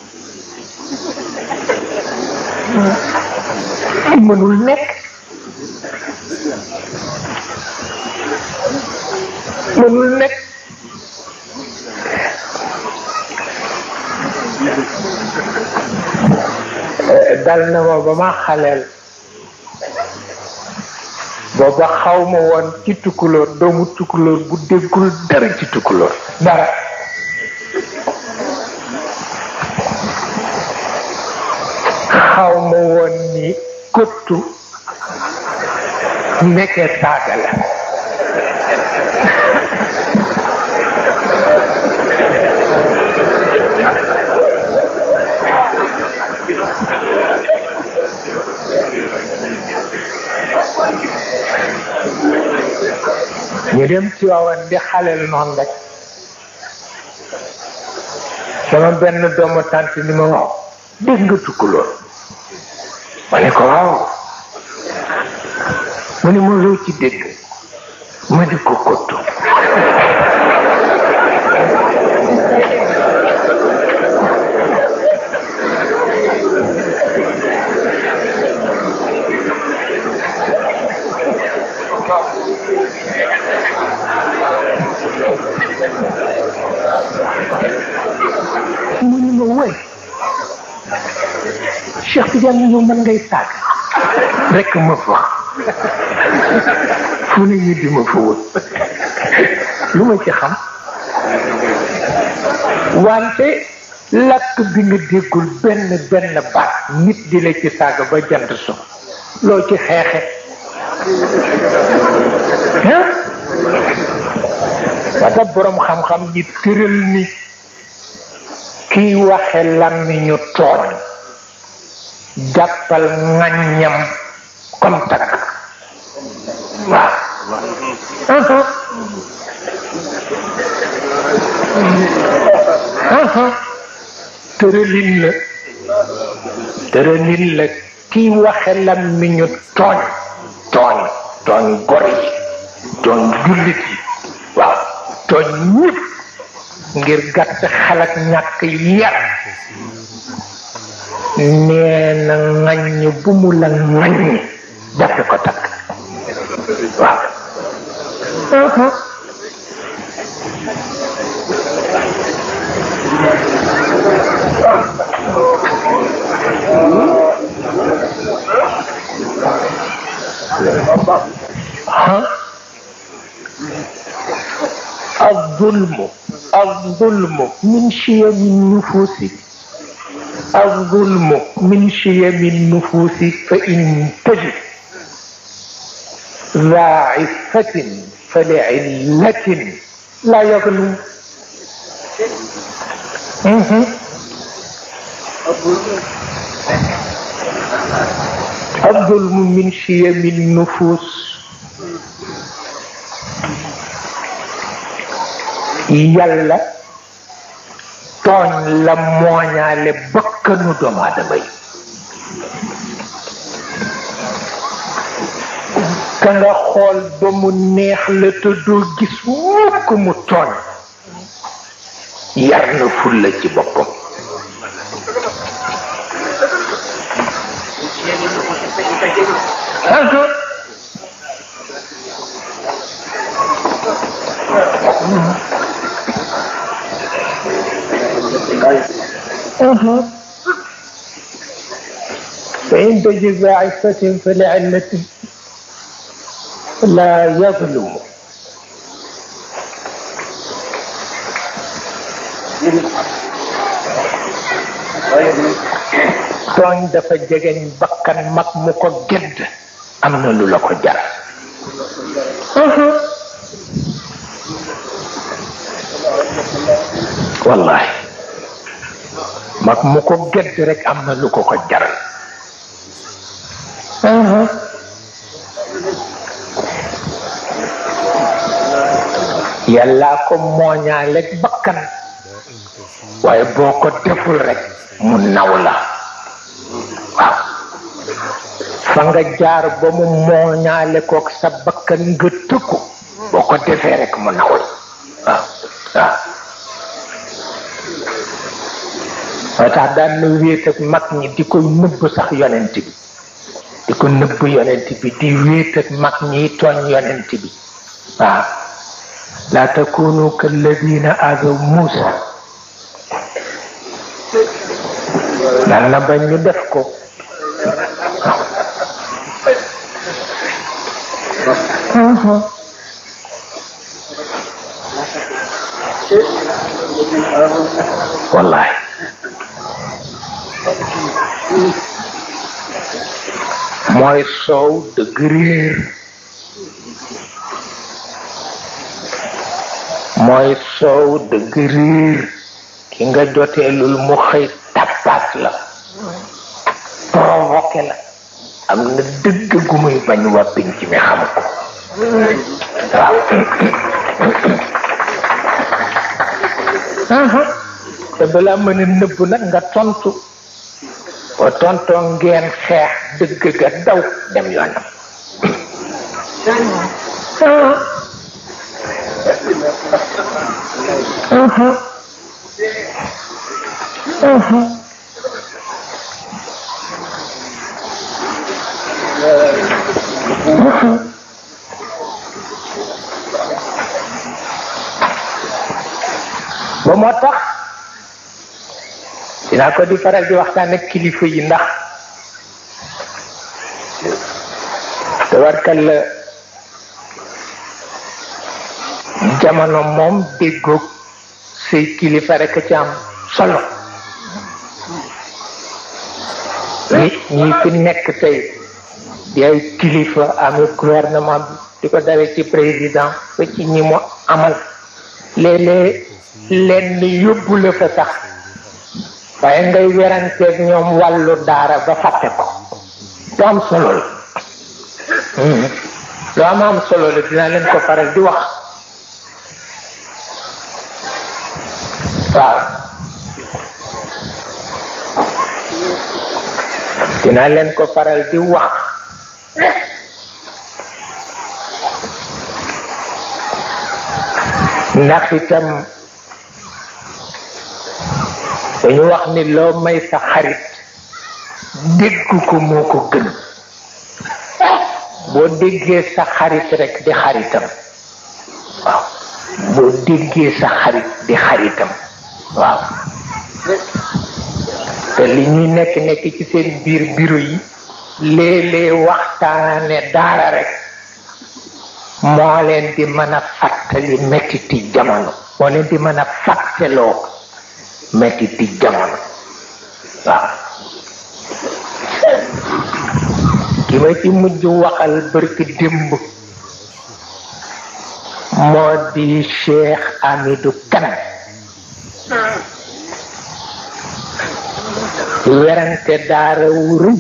mënul nekk mënul nekk dal na ma ba ma xaleel booba xaw ma woon ci tukulóor doomu tukulóor bu déggul dara ci tukulóor dara xaw ma woon ni kottu nekkee saaga la ñu dem ci waawan di xaleel noonu rek sama benn doomu tànt ni ma waaw dégg nga tukulóor ma ne ko waaw mu ne ma loo ci dégg ma di ko kottu mu ni ma woy Cheikh Tidiane ñëw man ngay sàgg rek ma fa fu ne ñu di ma fa wut lu ma ci xam wante lakk bi nga déggul benn benn baat nit di la ci saaga ba jant so loo ci xeexe ah wata boroom xam-xam yi tëral ni kiy waxe làmmiñu tooñ jàppal ŋaññam comme takk waaw tëralin la tëralin la kiy waxe làmmiñu tooñ tooñ tooñ gor yi tooñ jullit yi waaw tooñ ñëpp ngir gàtt xalaat ñàkk yar nee na ŋaññ bu mu la ŋaññ jàppe ko takk waaw الظلم الظلم من شيم النفوس الظلم من شيم النفوس فإن تجد ذا عفة فلعلة لا يظلم الظلم من شيم النفوس yàlla tooñ la mooñaale bakkanu doomu aadama yi ka nga xool ba mu neex la te doo gis mukk mu tooñ yar na fulla ci boppam فإن تجد عفة فلعلة لا يظلم tooñ dafa jegeñ bakkan mag mu ko gedd am na lu la ko jar wallahi mag mu ko gedd rek am na lu ko ko jaral yàllaa ko mooñaaleeg bakkan waaye boo ko deful rek mu naw la waaw fa nga jaar ba mu mooñaale kook sa bakkan nga tëkku boo ko defee rek mu naw la waaw waaw moo tax daan na wéet ak mag ñi di ko nëbb sax yonent bi di ko nëbb yonent bi di wéet ak mag ñi tooñ yonent bi waaw laa takunu kalladina aadaw Muusa daan na bañ ñu def ko wallahi mooy soow dëgg réer mooy soow dëgg réer ki nga joteelul mu xëy tappaas la provoqué la am na dëgg gu muy bañ waa pinc mi xam ko waaw te balaa mën a nëbb nag nga tontu ba tontoo ngeen xeex dëgg ga daw dem yoonam ba moo tax dinaa ko di faral di waxtaan ak kilifa yi ndax tabarkal la jamono moom déggoog say kilifa rek ci am solo nit ñi fi nekk tey di ay kilifa amee gouvernement bi di ko dare ci président ba ci ñi mu amal léeg-léeg lenn yóbbu la fa sax waaye ngay weranteeg ñoom wàllu daara ba fàtte ko lu am solo la lu am am solo la dinaa leen ko faral di wax waaw dinaa leen ko faral di wax ndax itam dañu wax ni loo may sa xarit dégg ko moo ko gën boo déggee sa xarit rek di xaritam waaw boo déggee sa xarit di xaritam waaw te li ñuy nekk nekk ci seen biir bureau yi léeg-léeg waxtaane daara rek moo leen di mën a fàttali mettiti jamono moo leen di mën a fàtteloo mettiti jamono waaw ki ma ci mujj waxal barki démb moo di Cheikh Amidou Kane werante daara wu rëy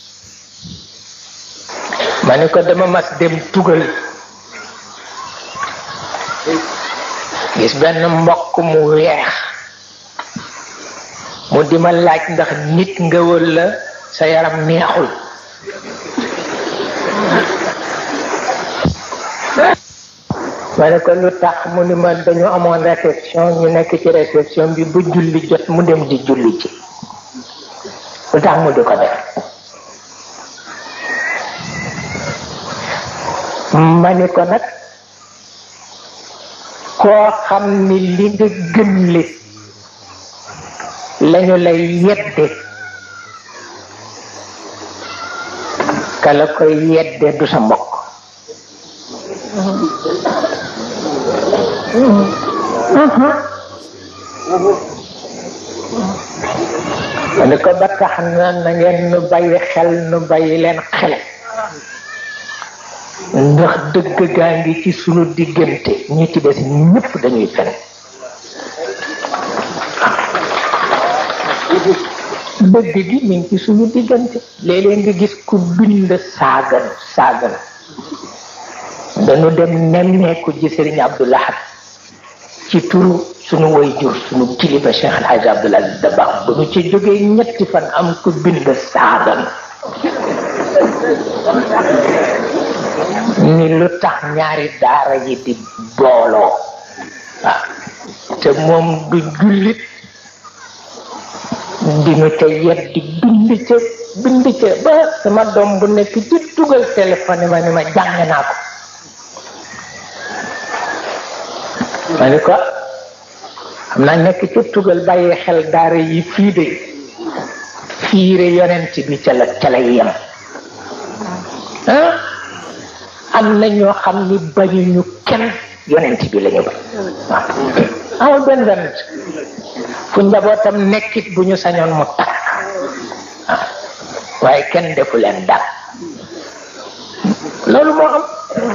ma ni ko dama mas dem tugal gis benn mbokk mu weex mu di ma laaj ndax nit nga walla sa yaram neexul ma ne ko lu tax mu ni ma dañu amoon réception ñu nekk ci réception bi ba julli jot mu dem di julli ci lu tax mu di ko def ma ni ko nag koo xam ni li nga gën li lañu lay yedde ka la koy yedde du sa mbokk ma ni ko ba tax na na ngeen nu bàyyi xel nu bàyyi leen xel ndax dëgg gaa ngi ci sunu diggante ñi ci des ñépp dañuy fen dëgg gi mi ngi ci sunu diggante léeg-léeg nga gis ku bind saagan saagan dañu dem nemmeeku ji Sëriñ Abdou Lahad ci turu sunu waajur sunu kilifa Cheikh El Hadj Abdoul Aziz Dabakh ba ñu ci jógee ñetti fan am ku bind saagan ni lu tax ñaari daara yi di booloo waaw te moom du jullit dinu ca yet di bind ca bind ca ba sama doom bu nekk ci dugal téléphone ma ni ma jàng naa ko ma ni ko xam naa nekk ci tugal bàyyi xel daara yi fii de fiire yonent bi ca la ca la yem ah am na ñoo xam ni bañuñu kenn yonent bi lañu bañ waaw amul benn yonent fu njabootam nekkit bu ñu sañoon mu takk waaw waaye kenn defu leen dara loolu moo am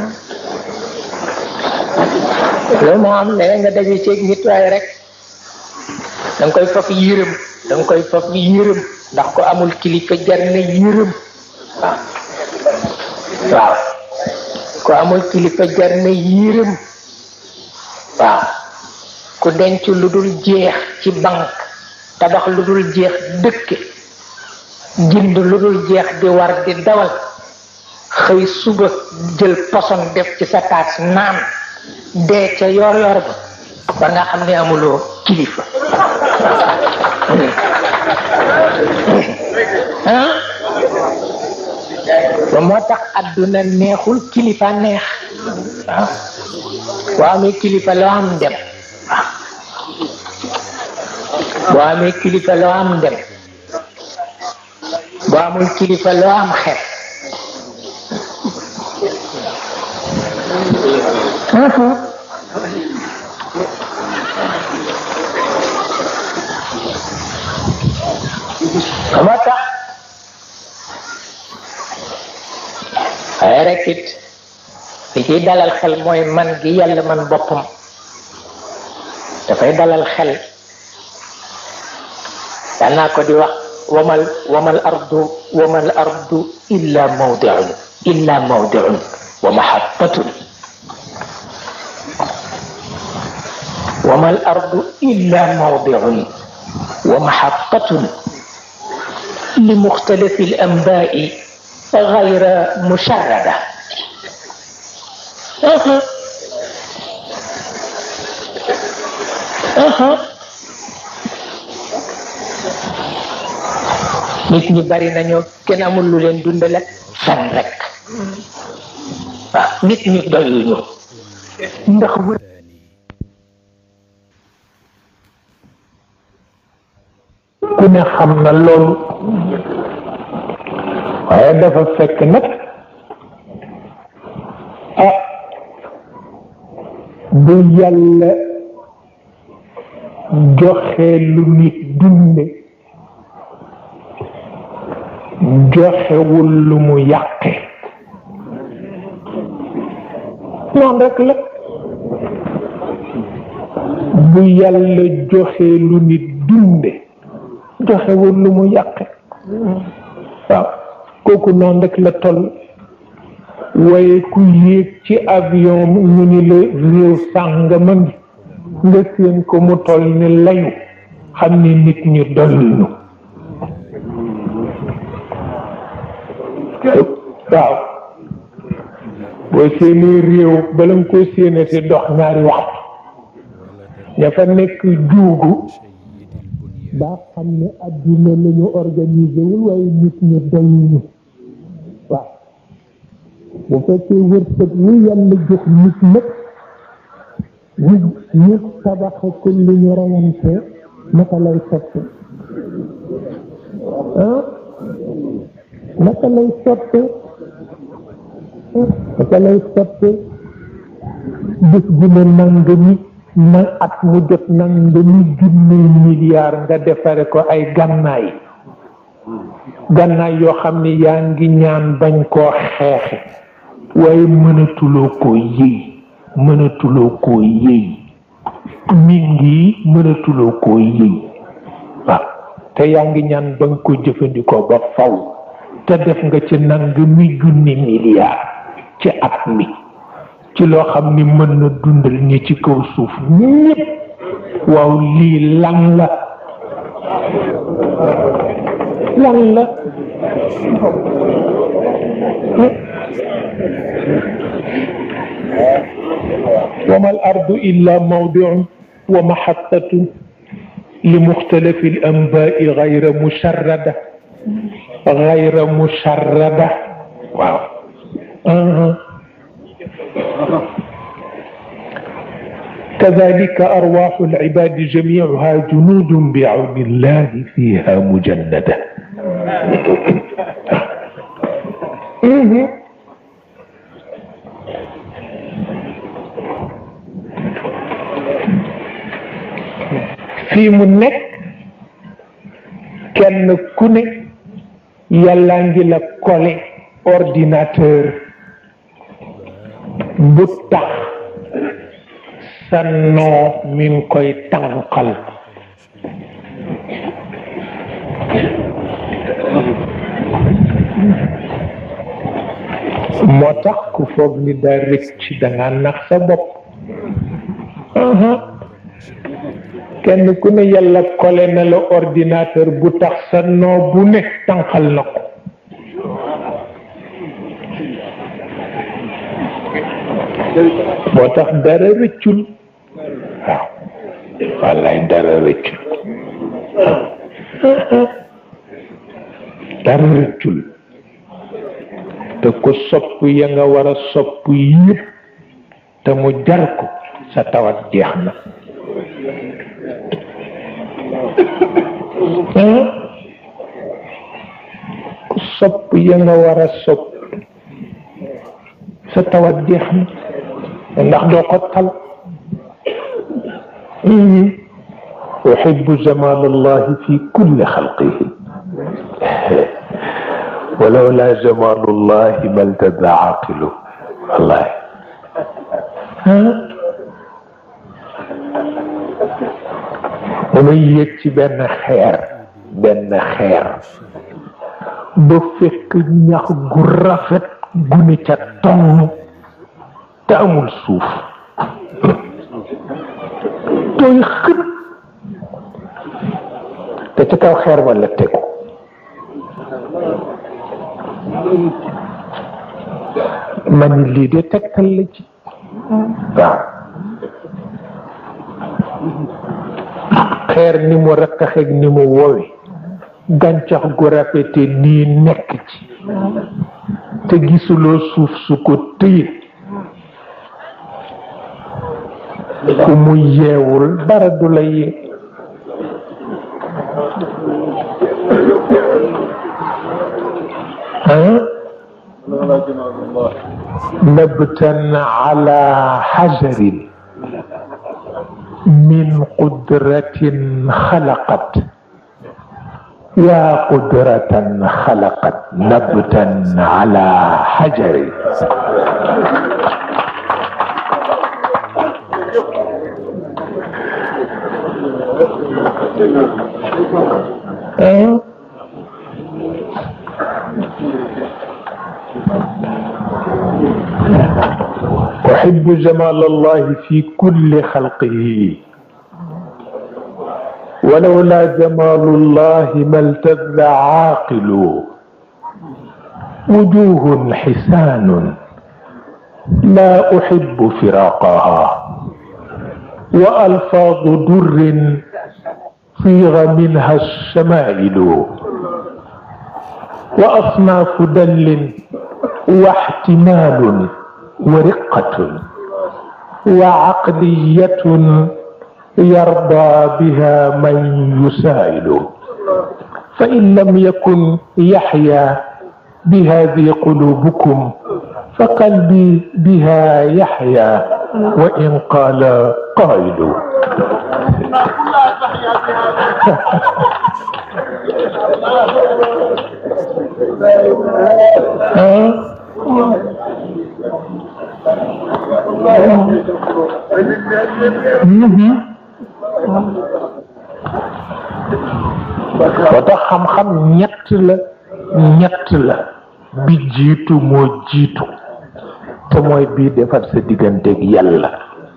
loolu moo am léegi nga daje ceeg nit waaye rek danga koy faf yërëm danga koy faf yërëm ndax ko amul kilifa jar na yërëm waaw waaw ko amul kilifa jar na yërëm waaw ku denc lu dul jeex ci banque tabax lu dul jeex dëkke jënd lu dul jeex di war di dawal xëy suba jël poson def ci sa taas naan dee ca yor yor ba war nga xam ne amuloo kilifa ah ba moo tax adduna neexul kilifa neex waaw boo amee kilifa loo am dem waaw boo amee kilifa loo am dem boo amul kilifa loo am xeet def it li ciy dalal xel mooy man gi yàlla man boppam dafay dalal xel. danaa ko di wax wamal wamal ardu wamal ardu illa mawdiun illa mawdiun wa mahabbatun wamal ardu illa mawdiun wa mahabbatun li muxtalifi al anbaai gayra musharrada. aha aha nit ñi bari nañu kenn amul lu leen dundale fen rek waaw nit ñi doyuñu ndax wër ku ne xam na loolu waaye dafa fekk nag ah bu yàlla joxe lu nit dunde joxewul lu mu yàqe noonu rek la bu yàlla joxe lu nit dunde joxewul lu mu yàqe waaw kooku noonu rek la toll. waaye ku yéeg ci avion ñu ni la réew sàngama ngi nga seen ko mu toll ni layu xam ni nit ñi dolluñu waaw boo seeni réew bala nga ko séenati dox ñaari waxtu ña fa nekk juugu daa xam ne adduna la ñu organisé wul waaye nit ñi doyuñu waaw bu fekkee wërsëg wu yàlla jox nit nag ñu ñu tabaxa ko li ñu rawante naka lay sotti ah naka lay sotti naka lay sotti bés bu ne nangami na at mu jot nangami junni milliard nga defare ko ay gànnaay gànnaay yoo xam ne yaa ngi ñaan bañ koo xeexe waaye mënatuloo koo yëy mënatuloo koo yëy mi ngi mënatuloo koo yëy waaw te yaa ngi ñaan ba nga ko jëfandikoo ba faw te def nga ci nangami junni milliard ci at mi ci loo xam ni mën na dundal ñi ci kaw suuf ñépp waaw lii lan la lan la وما الأرض إلا موضع ومحطة لمختلف الأنباء غير مشردة غير مشردة واو آه. كذلك أرواح العباد جميعها جنود بعون الله فيها مجندة fii mu nekk kenn ku ne yàlla ngi la collé ordinateur bu tax sa noo mi ngi koy tànqal moo tax ku foog ni daa rëcc da nga nax sa bopp kenn ku ne yàlla kole na la ordinateur bu tax sa noo bu ne tànqal na ko moo tax dara rëccul waaw wallaay dara rëccul dara rëccul te ku sopp ya nga war a sopp yépp te mu jar ko sa tawat jeex na ku sopp ya nga war a sopp sa tawat jeex na ndax doo ko tal uhibbu jamal Allah fi kulli xalqihi ولولا جمال الله ما التذى عاقله والله damay yëg ci benn xeer benn xeer ba fekk ñax gu rafet gu ne ca tonn te amul suuf tooy xët te ca kaw xeer ba la tegu man lii de tegtal la ci waaw xeer ni mu rakkaxeeg ni mu wowe gàncax gu rafete nii nekk ci te gisuloo suuf su ko tëye ku mu yeewul dara du la yee نبتا على حجر من قدرة خلقت يا قدرة خلقت نبتا على حجر أحب جمال الله في كل خلقه ولولا جمال الله ما التذ عاقل وجوه حسان لا أحب فراقها وألفاظ در صيغ منها الشمائل وأصناف دل واحتمال ورقة وعقلية يرضى بها من يسائل فإن لم يكن يحيا بهذه قلوبكم فقلبي بها يحيا وإن قال قائل wata xam-xam ñett la ñett la bi jiitu moo jiitu te mooy bii defar sa digganteeg yàlla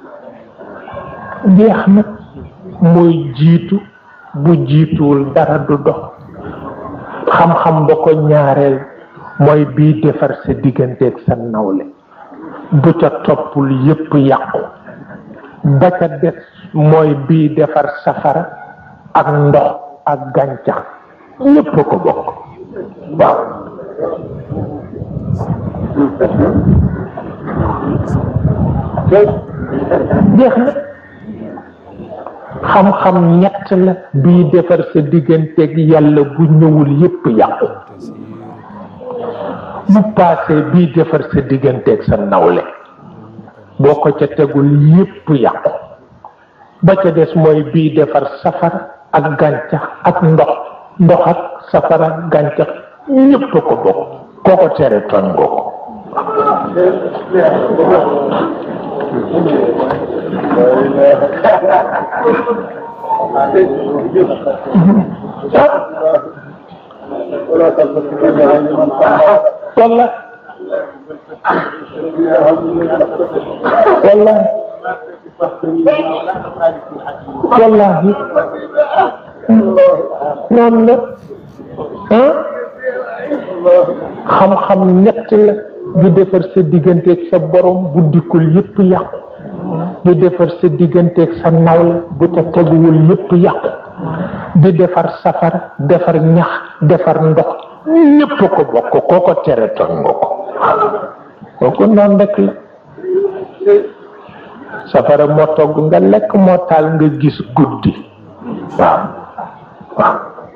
jeex na mooy jiitu bu jiituwul dara du dox xam-xam ba ko ñaareel mooy bii defar sa digganteeg sa nawle bu ca toppul yépp yàqu ba ca des mooy bii defar safara ak ndox ak gàncax ñépp ko bokk waaw jeex na xam-xam ñett la bii defar sa digganteeg yàlla bu ñëwul yépp yàqu bu paasee bii defar sa digganteeg sa nawle boo ko ca tegul yépp yàqu ba ca des mooy bii defar safara ak gàncax ak ndox ndox ak safara gàncax ñépp ko bokk koo ko tere ton nga ko walla walla wallahi noonu la ah xam-xam ñett la bi defar sa digganteeg sa borom bu dikkul yépp yàqu di defar sa digganteeg sa nawle bu ca teguwul yépp yàqu di defar safara defar ñax defar ndox ñépp ko bokk koo ko tere ton nga ko kooku noonu rek la safara moo togg nga lekk moo taal nga gis guddi waaw waaw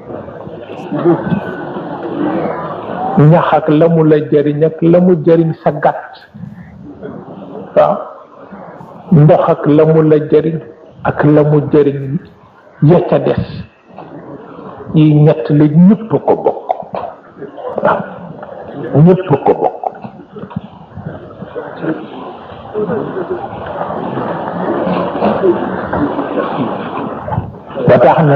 ñax ak la mu la jëriñ ak la mu jëriñ sa gàtt waaw ndox ak la mu la jëriñ ak la mu jëriñ ya ca des yi ñett la ñëpp ko bokk waaw ñëpp ko bokk. ba tax na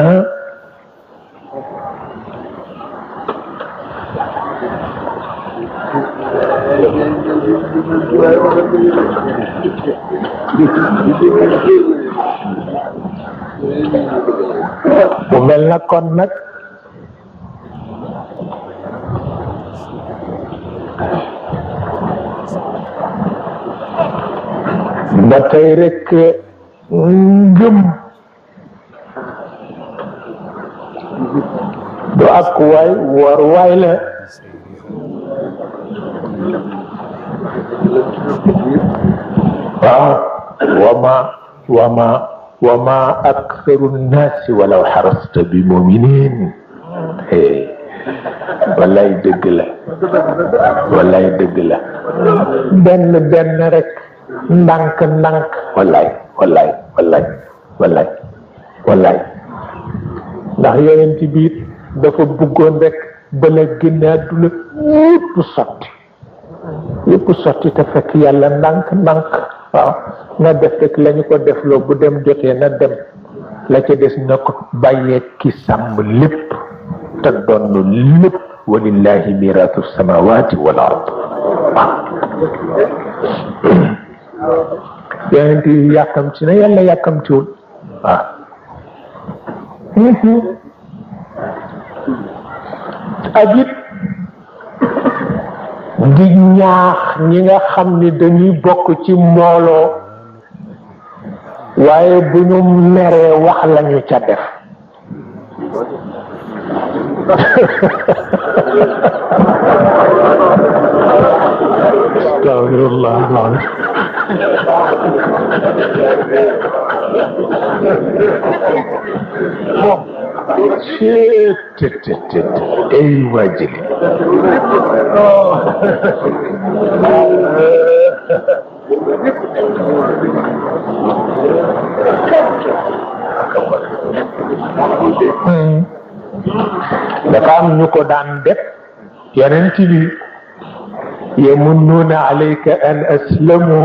bu mel na kon nag ba tey rek ngëm du ak waay war waay la. waaw wama wama wama aktharu nnaasi walaw xarasta bi muminin. wallaay dëgg la wallaay dëgg la benn benn rek ndànk ndànk wallaay wallaay wallaay wallaay wallaay ndax yonent bi dafa bëggoon rek bala génne àdduna yépp sotti yépp sotti te fekk yàlla ndànk ndànk. waaw na def rek lañu ko defloo bu dem jotee na dem la ca des na ko bàyyee ki sàmm lépp te doon lépp walillahi miraatu samawati wal ard. yonent yi yàkkamti na yàlla yàkkamtiwul. waaw ak it di ñaax ñi nga xam ni dañuy bokk ci mbooloo waaye bu ñu meree wax lañu ca def. astagfirullah. ay waajili dafa am ñu ko daan def yeneen ci bi yamunnuuna alayka an aslamu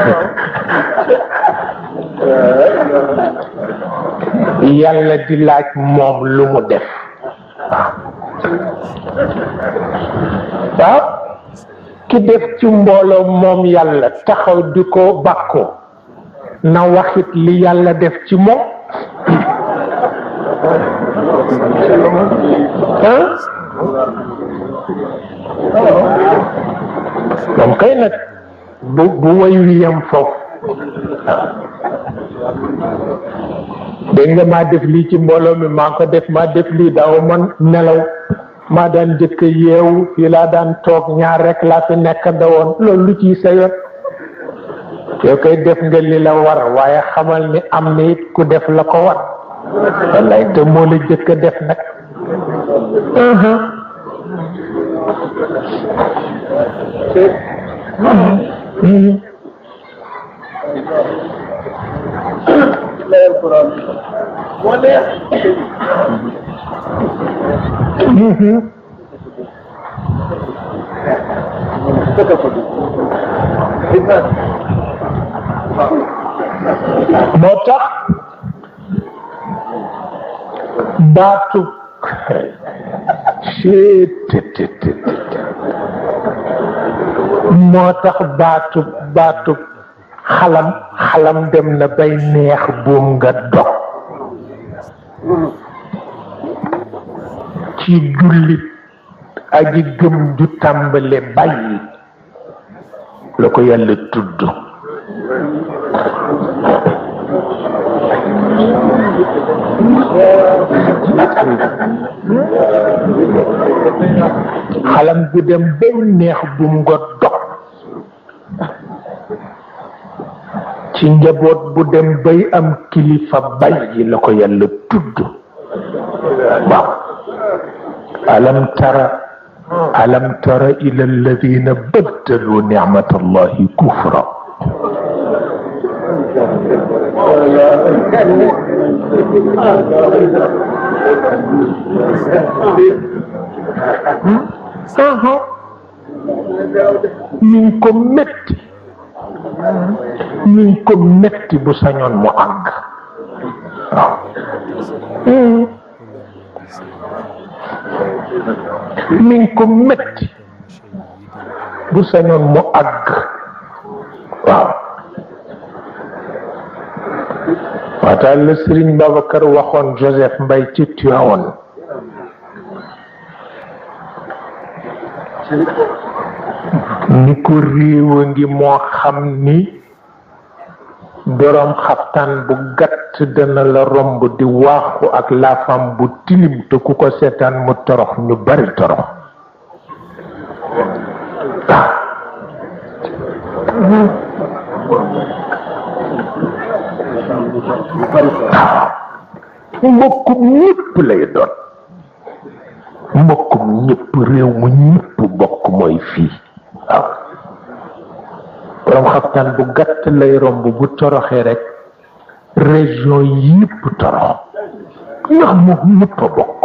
yàlla di laaj moom lu mu def. waaw ki def ci mbooloo moom yàlla taxaw di ko bàkkoo na waxit li yàlla def ci moom. moom kay nag bu bu way wi yam foofu. dégg nga maa def lii ci mbooloo mi maa ko def maa def lii daaw man nelaw maa daan jëkk yeewu fii laa daan toog ñaar rek laa fi nekk da woon loolu lu ciy sa yoon. yow koy def nga li la war waaye xamal ni am na it ku def la ko war. wallaay te moo la jëkk a def nag. moo tax baatu moo tax baatu baatu xalam xalam dem na bay neex buum nga dog ci jullit aji gëm ju tàmbale bàyyi la ko yàlla tudd. xalam gu dem bay neex buum nga dog ci njaboot bu dem bay am kilifa bàyyi la ko yàlla tudd. waaw alam tara alam tara ila alladina baddalu nicmata allahi kufra. mi ngi ko metti mi ngi ko metti bu sañoon mu àgg waaw mi ngi ko metti bu sañoon mu àgg waaw waxtaan la Serigne Babacar waxoon Joseph Mbaye ci Tivaouane ni ko réew a ngi moo xam ni boroom xaftaan bu gàtt dana la romb di waaxu ak laafam bu tilim te ku ko seetaan mu torox ñu bari torox mbokkum ñépp lay doon mbokkum ñépp réew mu ñépp bokk mooy fii waaw borom xaftaan bu gàtt lay romb bu toroxee rek région yépp torox ndax moom ñépp a bokk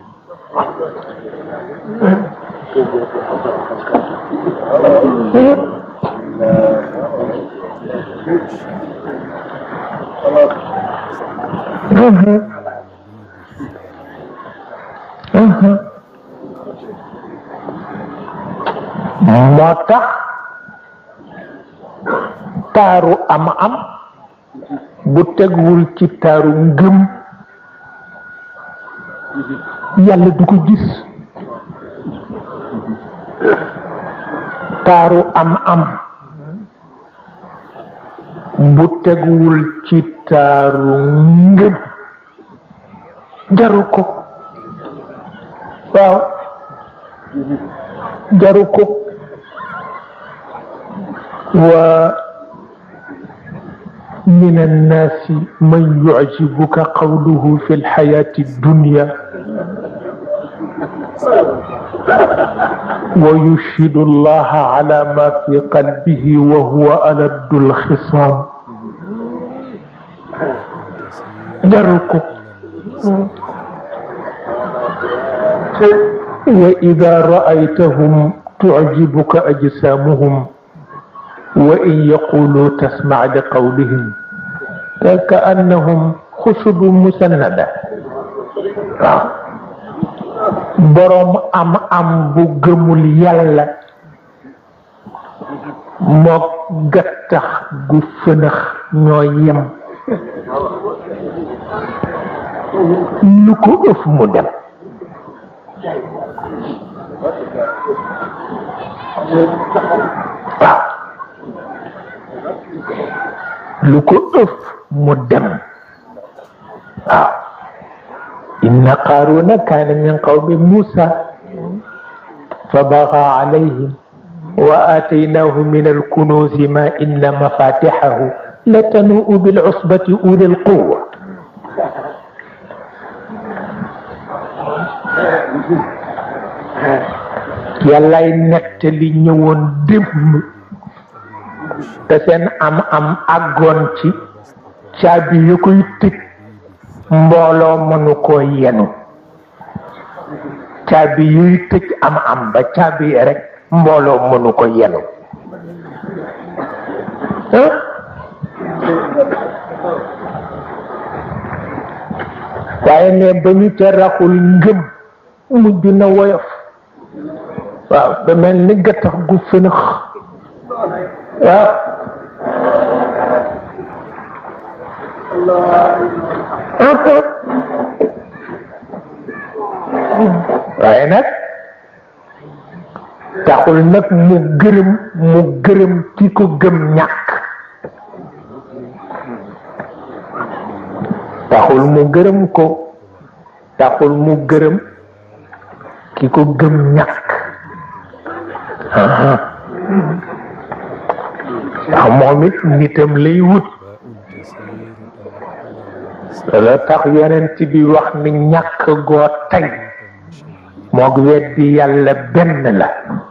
moo tax taaru am am bu tegwul ci taaru ngëm yàlla du ko gis taaru am am bu tegwul ci taaru ngëm jaru ko waaw jaru ko wa من الناس من يعجبك قوله في الحياة الدنيا ويشهد الله على ما في قلبه وهو ألد الخصام دركو وإذا رأيتهم تعجبك أجسامهم وإن يقولوا تسمع لقولهم كأنهم خشب مسندة borom am am bu gëmul yàlla mook gattax gu fënax ñoo yem lu ko ëf mu dem waaw lu ko ëf mu dem waaw inna qaaruna kaana min qawmi muusa fa bagaa alayhim wa aataynaahu min alkunuuzi ma inna mafatixahu latanuu bilcusbati uli alquwa yàllay nettali ñëwoon démb te seen am am àggoon ci caabi yu koy tëj mbooloo mënu koo yenu caabi yuy tëj am am ba caabi rek mbooloo mënu ko yenu waaye ne ba ñu ca raxul ngëm mujj na woyof waaw ba mel ni gattax gu fënax waaw waaye nag taxul nag mu gërëm mu gërëm ki ko gëm ñàkk taxul mu gërëm ko taxul mu gërëm ki ko gëm ñàkk ndax moom it nitam lay wut la tax yonent bi wax ni ñàkk goo tey moog weddi yàlla benn la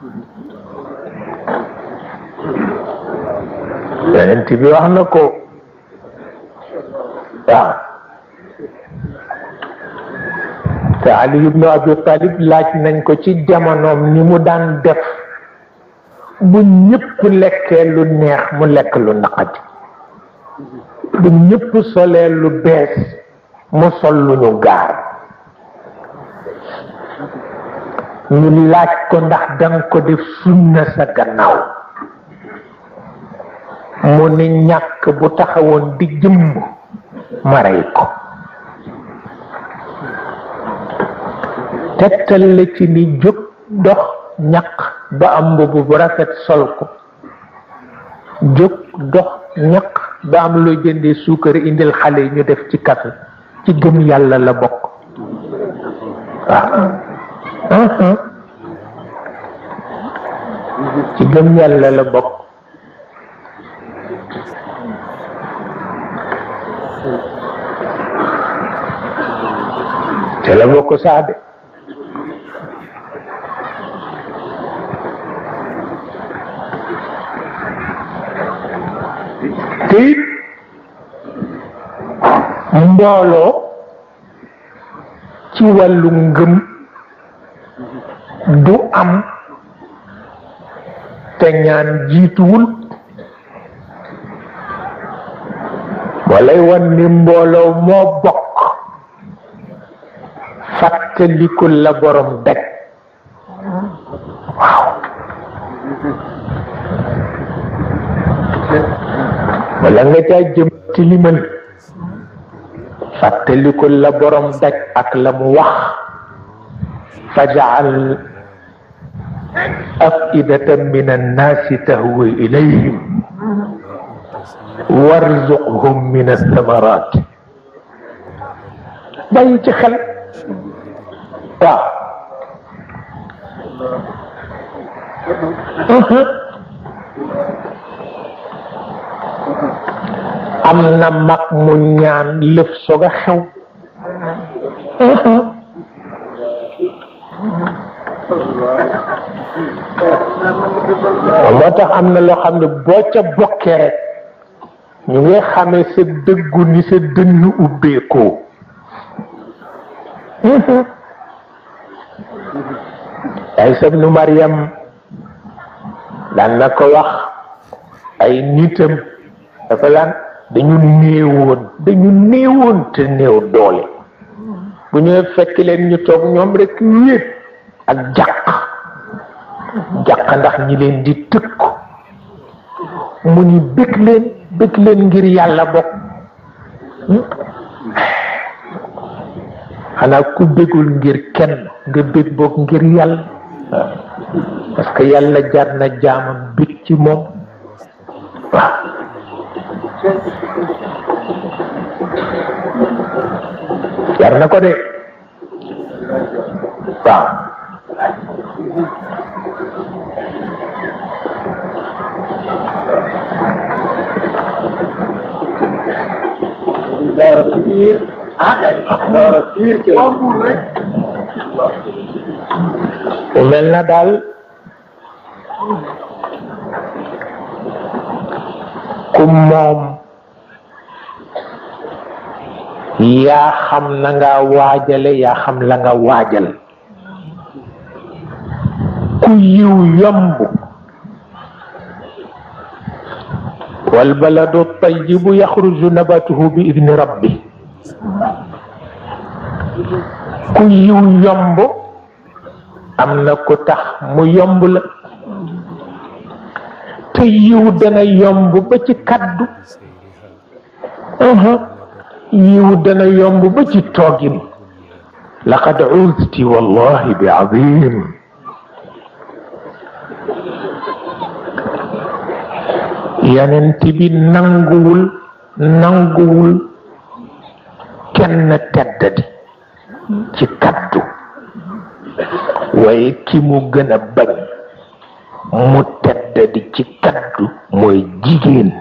yonent bi wax na ko waaw te Ali ibnu Abi Talib laaj nañ ko ci jamonoom ni mu daan def bu ñëpp lekkee lu neex mu lekk lu naqati bu ñëpp solee lu bees mu sol lu ñu gaar ñu laaj ko ndax danga ko def sunna sa gannaaw mu ne ñàkk bu taxawoon di jëmb ma rey ko tegtal la ci ni jóg dox ñaq ba am mbubb bu rafet sol ko jóg dox ñaq ba am loo jëndee suukar indil xale yi ñu def ci kafe ci gëm yàlla la bokk waaw ci gëm yàlla la bokk te la bokk sax de te it mbooloo ci wàllu ngëm du am te ñaan jiituwul walay wan ni mbooloo moo bokk fàttalikul la borom daj waaw wala nga caa jëm ci limal fàttalikul la borom daj ak la mu wax fajaal afidatan min annaasi tahwi ilayhim warzuqhum min athamarat bàyyi ci xel waaw am na mag mu ñaan lëf soog a xew moo tax am na loo xam ne boo ca bokkee rek ñu ngi xamee sa dëggu ni sa dënn ubbeekoo ay sab nu Mariam daan na ko wax ay nitam dafa lan dañu néewoon dañu néewoon te néew doole bu ñëwee fekk leen ñu toog ñoom rek wéet ak jàq jàq ndax ñi leen di tëkku mu ñu bëgg leen bëgg leen ngir yàlla bokk xanaa ku bëggul ngir kenn nga bëgg bokk ngir yàlla parce que yàlla jar na jaamam bëgg ci moom waaw jar na ko de waaw mu mel na daal ku moom yaa xam na nga waajale yaa xam la nga waajal ku yiw yomb wal baladu tayyibu yaxruju nabatuhu bi idni rabbi ku yiw yomb am na ku tax mu yomb la te yiw dana yomb ba ci kaddu yiw dana yomb ba ci toogin laqad uzti wallahi bi azim yonent bi nanguwul nanguwul kenn teddadi ci kaddu waaye ki mu gën a bañ mu teddadi ci kaddu mooy jigéen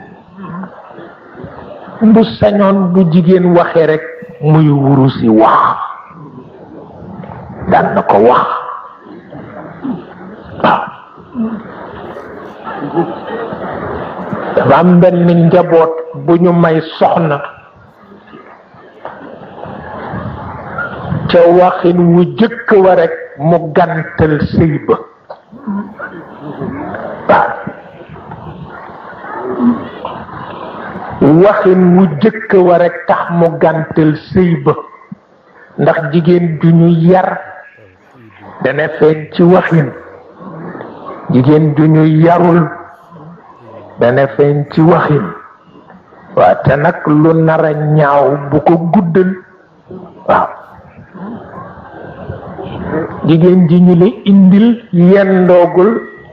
bu sañoon bu jigéen waxee rek muy wurusi wax daan na ko wax waaw dafa am benn njaboot bu ñu may soxna ca waxin wu jëkk wa rek mu gantal sëy ba waaw waxin wu jëkk wa rek tax mu gàntal sëy ba ndax jigéen du ñu yar dana feeñ ci waxin jigéen du ñu yarul dana feeñ ci waxin waaw te nag lu nar a ñaaw bu ko guddal waaw jigéen ji ñu la indil yendoogul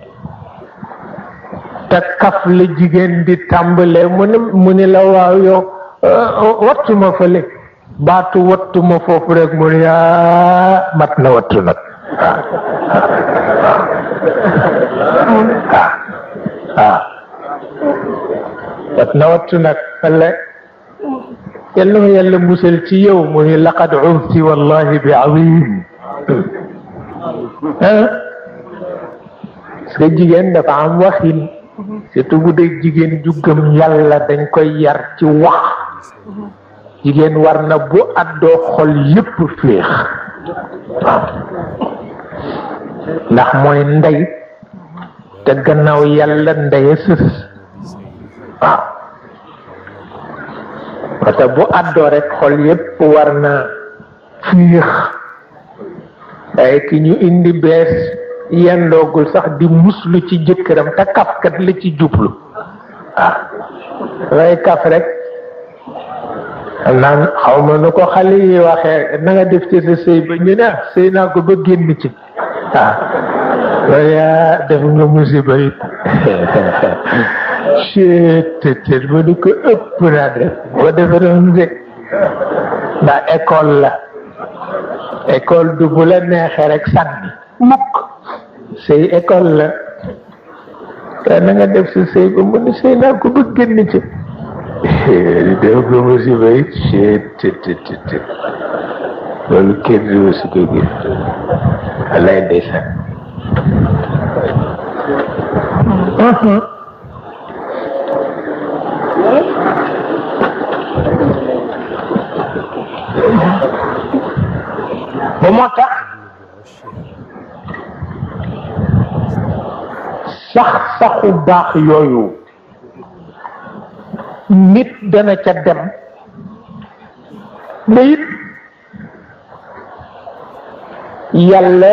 te kaf la jigéen di tàmbalee mu ne mu ne la waaw yow wattuma fële baatu wattuma foofu rek mu ne yaa mat na wattu nag waaw waaw waaw wat na wattu nag walla yàlla ma yàlla musal ci yow mu ne laqad unti wallahi bi azim parce que jigéen dafa am waxin surtout bu dee jigéen ju gëm yàlla dañ koy yar ci wax jigéen war na bu àddoo xol yépp féex waaw ndax mooy ndey te gannaaw yàlla ndeye sës waaw parce que bu àddoo rek xol yépp war na féex ay ki ñu indi bees yendoogul sax di muslu ci jëkkëram te kafkat la ci jublu waaw way kaf rek naan xaw ma nu ko xale yi waxee na nga def ci sa sëy ba ñu ne sëy naa ko ba génn ci waaw waya def nga musiba it cettet ba du ko ëpp naa def boo defe doon de ndax école la école du bu la neexee rek sànni mukk sëy école la te na nga def si sëy ba mu ne sëy naa ko ba génn ci def ko musiba it cettet loolu kenn du si ko gis alay ndeysaan ba moo tax sax saxu baax yooyu nit dana ca dem mais it yàlla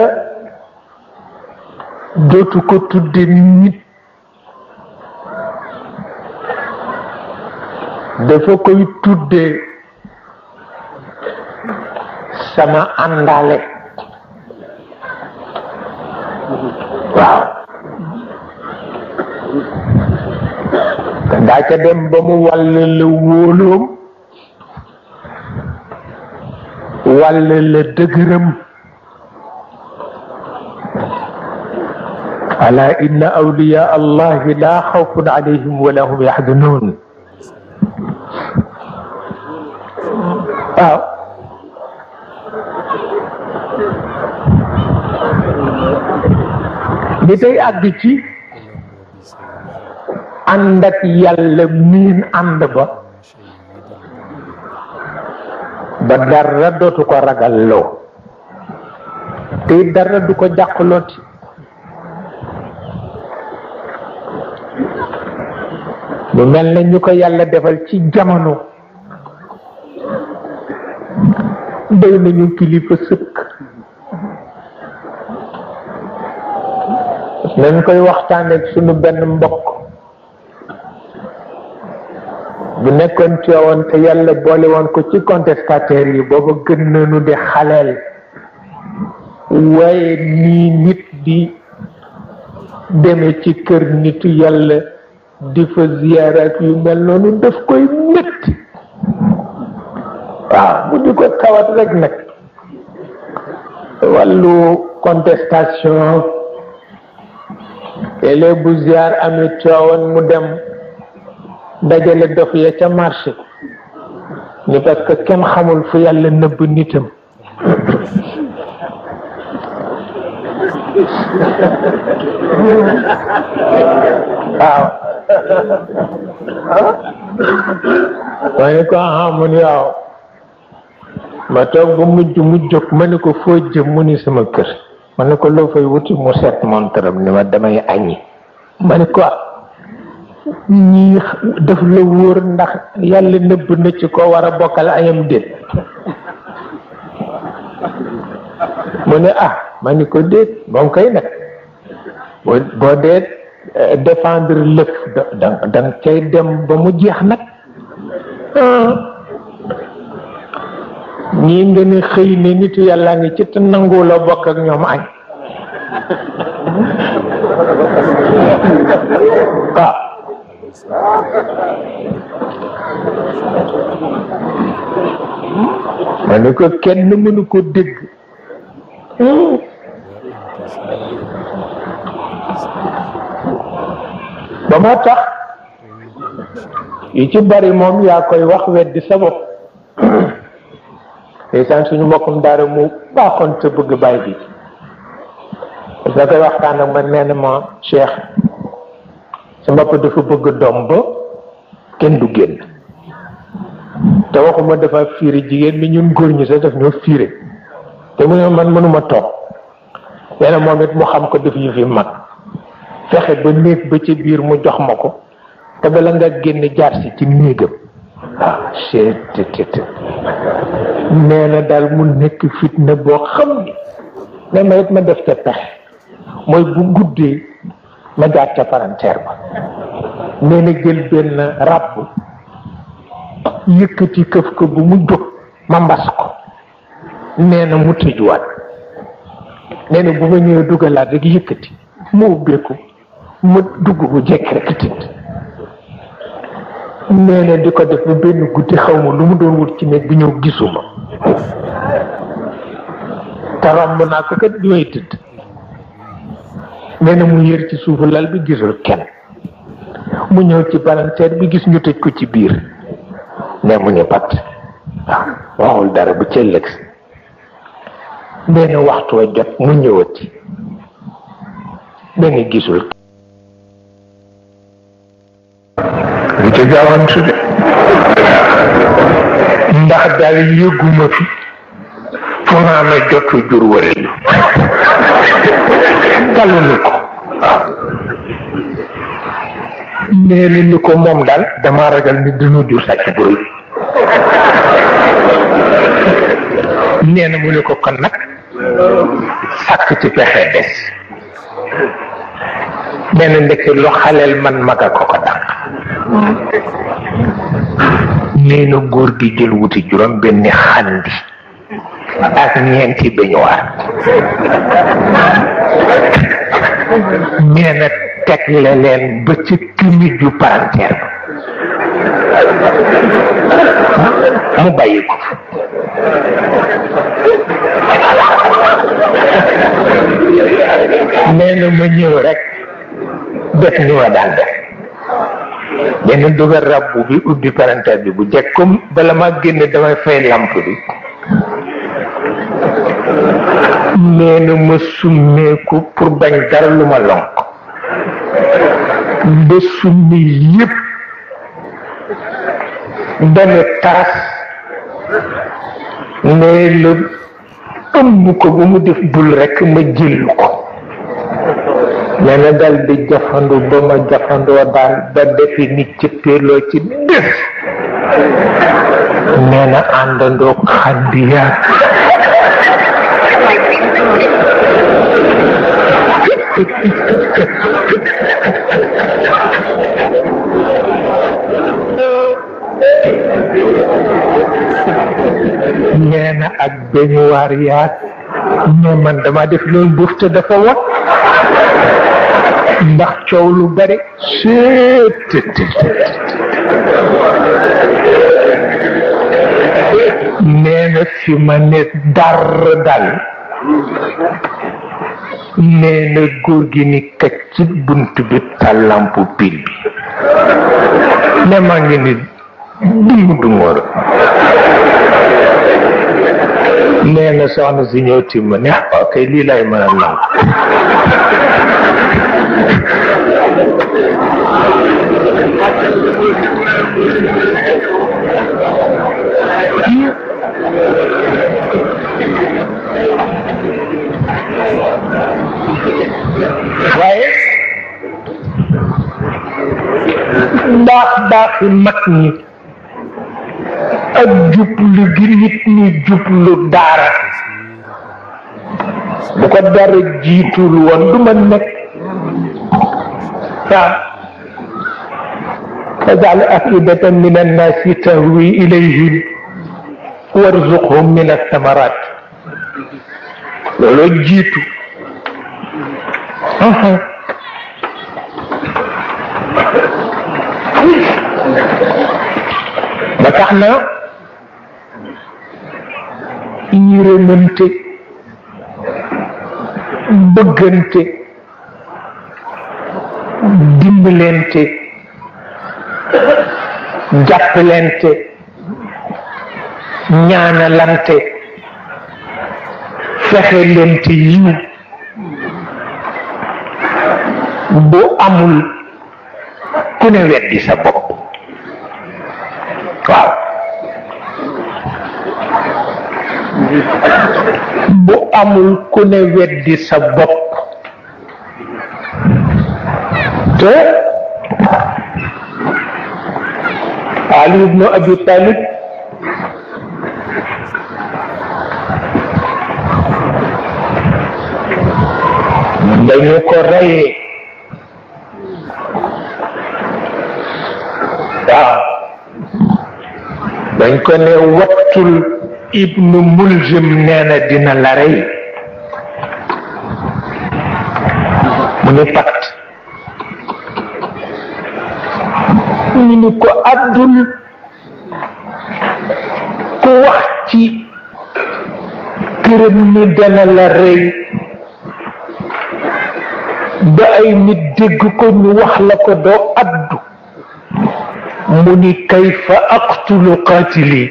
dootu ko tudde nit dafa koy tudde sama àndaale waaw daa ca dem ba mu wàll la wóoloom wàll la dëgëram ala inna awliya allahi la xawfun alayhim wala hum yaxzanun waaw ni tey àgg ci ànd ak yàlla miin ànd ba ba dara dootu ko ragalloo te dara du ko jàqlooti mu mel na ñu ko yàlla defal ci jamono doy nañu kilifa sëkk nañ koy waxtaane ak sunu benn mbokk bu nekkoon ci woon te yàlla boole woon ko ci contestataires yi booba gën nañu di xaleel waaye nii nit di deme ci kër nitu yàlla di fa ziyaaraat yu mel noonu daf koy métti waaw mu di ko tawat rek nag wàllu contestation léeg-léeg bu ziyaar amee coowoon mu dem dajale dof ya ca marché ni parce que kenn xamul fu yàlla nëbb nitam waaw ma ne ko aha mu ni waaw ma toog ba mujj mu jóg ma ne ko foo jëm mu ni sama kër ma ne ko loo fay wuti mu seet montaram ni ma damay añi ma ne ko ñii daf la wóor ndax yàlla nëbb na ci ko war a bokkal ayam déet mu ne ah ma ni ko déet moom koy nag boo boo dee défendre lëf da da nga cay dem ba mu jeex nag ñii nga ne xëy ne nitu yàlla ngi ci te nangu la bokk ak ñoom añ waaw ma ne ko kenn mënu ko dégg ba ma tax yi ci bari moom yaa koy wax weddi sa bopp ndeysaan suñu mbokkum daara mu baaxoon te bëgg baay bi parce que koy waxtaan ak man nee na ma Cheikh sa mbokk dafa bëgg doom ba kenn du génn te waxuma dafa fiire jigéen mi ñun góor ñi sax daf ñoo fiire te mu ne man mënuma toog nee na moom it mu xam ko def yi fi mag fexe ba néeg ba ci biir mu jox ma ko te bala nga génn jaar si ci néegam waaw ctt nee na daal mu nekk fitna boo xam ni ne ma it ma def ca pexe mooy bu guddee ma jaar ca palanteer ba nee na jël benn ràbb yëkkati këf ko bu mu jóg ma mbas ko nee na mu tëjuwaat nee na bu ma ñëwee dugalaat rek yëkkati mu ubbeeku ma dugg bu jekk rek tit nee na di ko def ba benn guddi xaw ma lu mu doon wut ci néeg bi ñëw gisuma te romb naa ko kat bi may tëdd nee na mu yër ci suufu lal bi gisul kenn mu ñëw ci palanteer bi gis ñu tëj ko ci biir ne mu ñu pat waaw waxul dara bu cëllëg si nee na waxtu wa jot mu ñëwati nee na gisul lu ca gaawantu de ndax daal yëguma fi fu ma amee jotu jur wërelu talunu ko nee na ni ko moom daal dama ragal ni dina jur sàcc bu rëy nee na mu ne ko kon nag sàkk ci pexe des nee na ndeke lu xaleel man maga ko ko dàq nee na góor gi jël wuti juróom benni xandi ak ñeenti beñuwaar nee na teg la leen ba ci timit ju palanteer ba mu bàyyi ko nee na ma ñëw rek def ni ma daan def benn dugal rabbu bi ubbi palanteer bi bu jekk comme bala ma génne damay fay lamp bi nee na ma summeeku pour bañ dara lu ma lonk ba summi yépp dana taras nee la ëmb ko ba mu def bul rekk ma jël ko nee na dal di jafandu ba ma jafandoo daal ba defi nit ci péerloo ci def nee na àndandoo xaddiyaat nee na ak beñuwaar yaat ne man dama def loolu buuf te dafa wat ndax coow lu bare seet nee na fi ma ne dar dal nee na góor gi ni kaj ci bunt bi tàllampu pil bi ne maa ngi ni dungu dungóor nee na soxna si ñëw ti ma ne waaw kay lii lay mën a nangu waaye baaxi mag ñi ak jublu gi nit ñi jublu daara bu ko dara jiitul woon du ma nekk waaw fajal afidatan min annaasi tahwi ilayhim warzuqhum min athamarat loolu jiitu ba tax na yërëmante bëggante dimbalante jàppalante ñaanalante fexelante yiw bu amul ku ne weddi sa bopp waaw bu amul ku ne weddi sa bopp te Ali ibnu Abi Talib dañu ko reyee waaw dañ ko ne wattul ibnu Muljim nee na dina la rey mu ne pat ñu ni ko addul ku wax ci këram ni dana la rey ba ay nit dégg ko ñu wax la ko doo addu mu ni kayfa aqtulu qaatili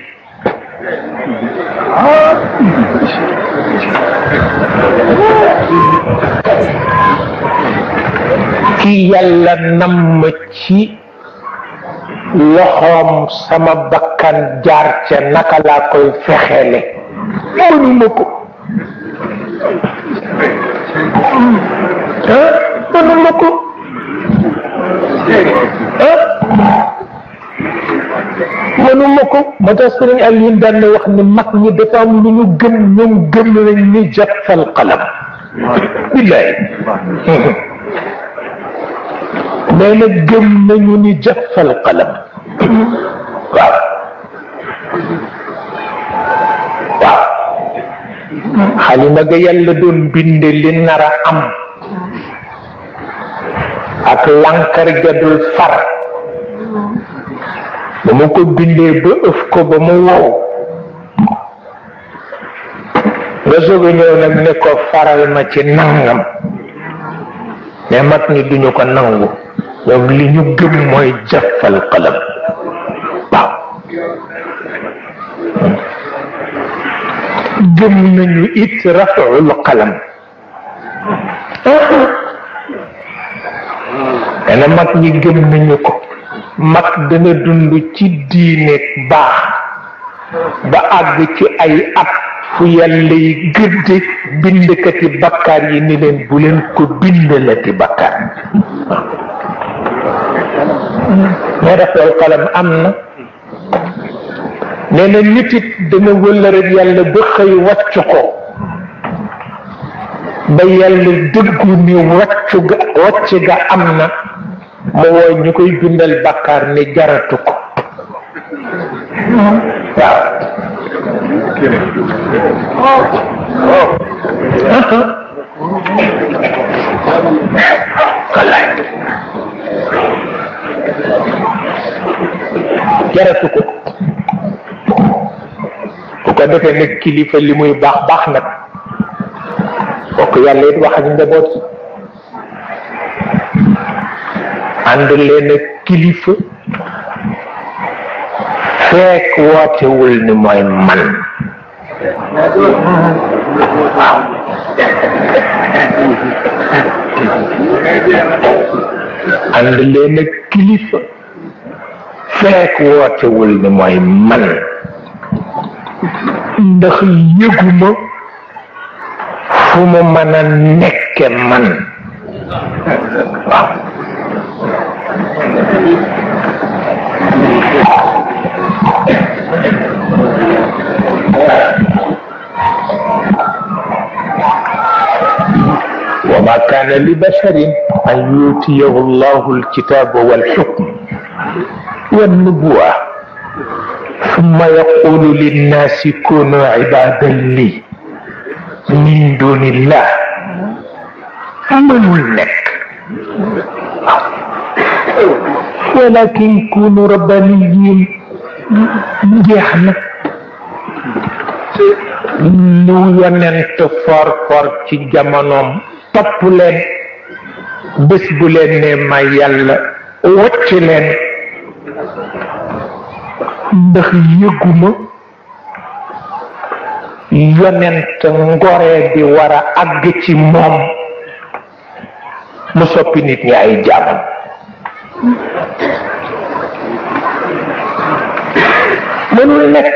ki yàlla namm ci loxoom sama bakkan jaar ca naka laa koy fexeele mënuma ko ah mënuma ko ah mënuma ko moo tax sëriñ Aliou daan na wax ni mag ñi dafa am lu ñu gëm ñoom gëm nañ ni jafal qalam billaay nee na gëm nañu ni jafal qalam waaw waaw xalima ga yàlla doon binde li nar a am ak lankar ga dul far ba mu ko bindee ba ëf ko ba mu wow nga soog a ñëw nag ne ko faral ma ci nangam mais mag ñi duñu ko nangu ñoom li ñu gëm mooy jafal qalam waaw gëm nañu it rafaul qalam dana mag ñi gëm nañu ko mag dana dund ci diine baax ba àgg ci ay at fu yàlla yi gëdde bindkati bakkaar yi ni leen bu leen ko bindalati bakkaar mais rafaul qalam am na nee na nit it dana wëllëreeg yàlla ba xëy wàcc ko ba yàlla dëggu ni wàccu ga wàcc ga am na mu woo ñu koy bindal bakkaar ni jaratu ko waaw wallaay jaratu ko bu ko defee nag kilifa li muy baax baax nag bokk yàlla it wax ak njaboot ànd leen ak kilifa fekk wootewul ni mooy man waaw ànd leen ak kilifa fekk wootewul ni mooy man ndax yëguma fu mu mën a nekke man waaw لبشر أن يؤتيه الله الكتاب والحكم والنبوة ثم يقول للناس كونوا عبادا لي من دون الله mënul nekk walakin kunu rabbaniyin jeex na lu yonent for for ci jamonoom topp leen bés bu leen ne ma yàlla wacc leen ndax yëguma yonent ngoree di war a àgg ci moom mu soppi nit ñi ay jaamam mënul nekk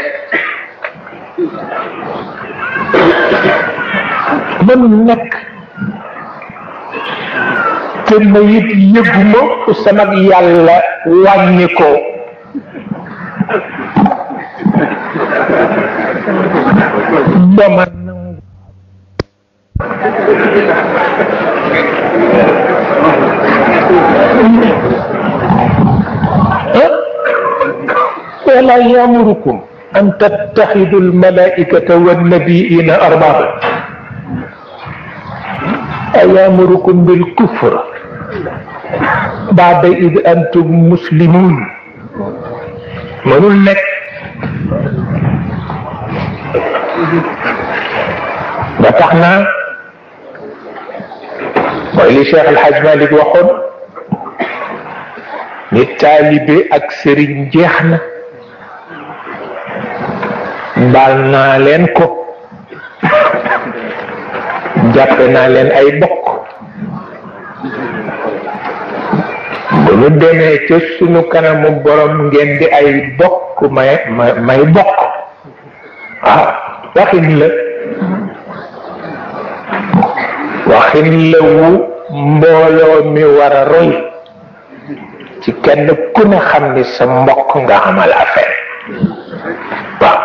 mënul nekk te ma it yëguma fu sama yàlla wàññi ko dama nangu ولا يأمركم أن تتخذوا الملائكة والنبيين أربابا أيأمركم بالكفر بعد إذ أنتم مسلمون منول لك بتحنا وإلي شيخ الحاج مالك وخون نتالي أكثر جهنا baal naa leen ko jàppe naa leen ay bokk bu ñu demee ca sunu kanamu borom ngeen di ay bokk may may bokk ah waxin la waxin la wu mbooloo mi war a roy ci kenn ku ne xam ni sa mbokk nga amal affaire waaw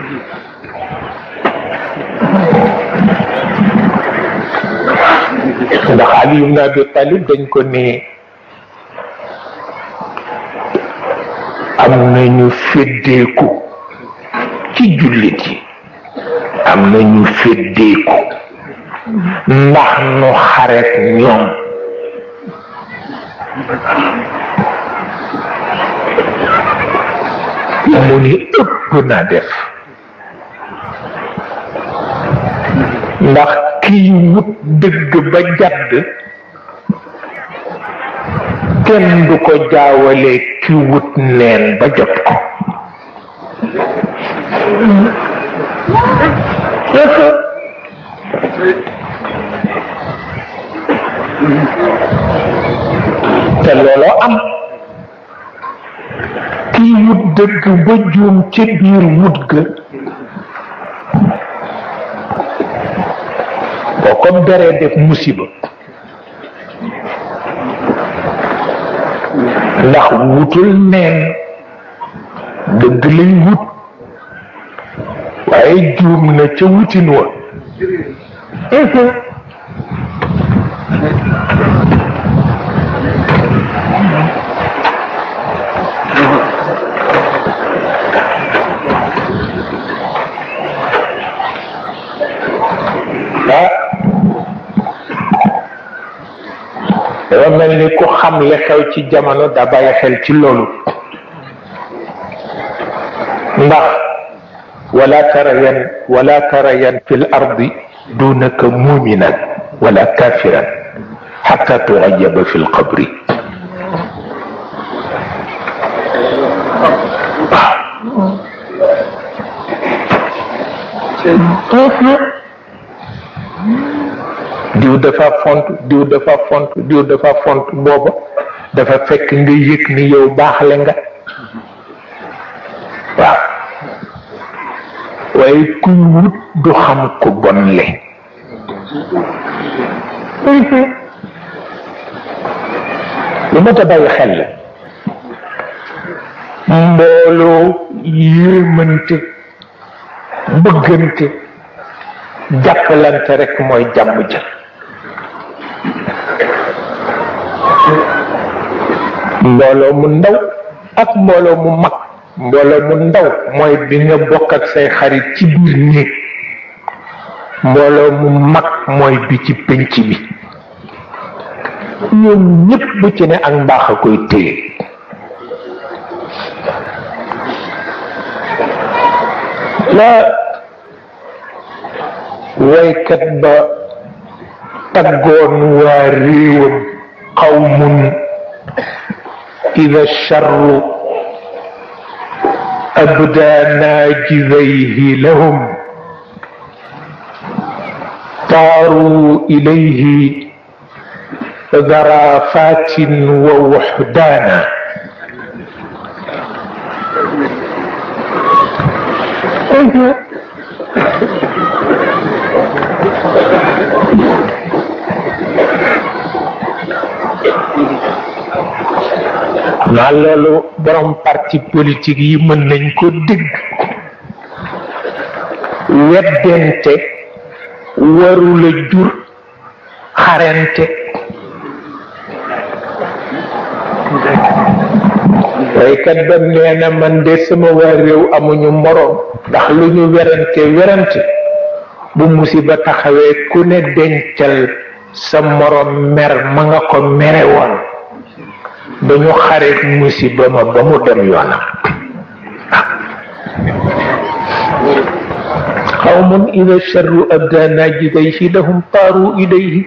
ndax Ali ibn Abi Talib dañ ko ni am nañu feddeeku ci jullit yi am nañu feddeeku ndax nu xaret ñoom mu ni ëpp na def ndax kii wut dëgg ba jadd kenn du ko jaawale ki wut neen ba jot ko te looloo am kii wut dëgg ba juum ci biir wut ga boo ko beree def musiba ndax wutul neen dëgg lay wut waaye juum na ca wutin wa dafa mel ni ku xam li xew ci jamono da bàyyi xel ci loolu ndax wala tarayan wala tarayan fi l ardi dunaka muminan wala kafiran xata tuxayaba fi lqabri diw dafa font diw dafa font diw dafa font booba dafa fekk nga yëg ni yow baaxle nga waaw waaye kuy wut du xam ko bon le lu ma ta bàyyi xel la mbooloo yërmante bëggante jàppalante rek mooy jàmm ja mbooloo mu ndaw ak mbooloo mu mag. mbooloo mu ndaw mooy bi nga bokk ak say xarit ci biir néeg. mbooloo mu mag mooy bi ci penc bi. ñoom ñépp bu ci ne ak mbaax a koy téye. la waykat ba taggoon waa réewam qawmun ida charru abda naajidayhi lahum taaru ilayhi zarafatin wa wuxdaana. naa loolu borom parti politique yi mën nañ ko dégg. weddente warula jur xarente. waykat ba nee na man de sama waa réew amuñu moroom ndax lu ñu werante werante bu musiba taxawee ku ne dencal sa moroom mer ma nga ko mere woon ba ñu xareet musiba ma ba mu dem yoonam. qawmun ida charru abda najidayhi lahum taaru ilayhi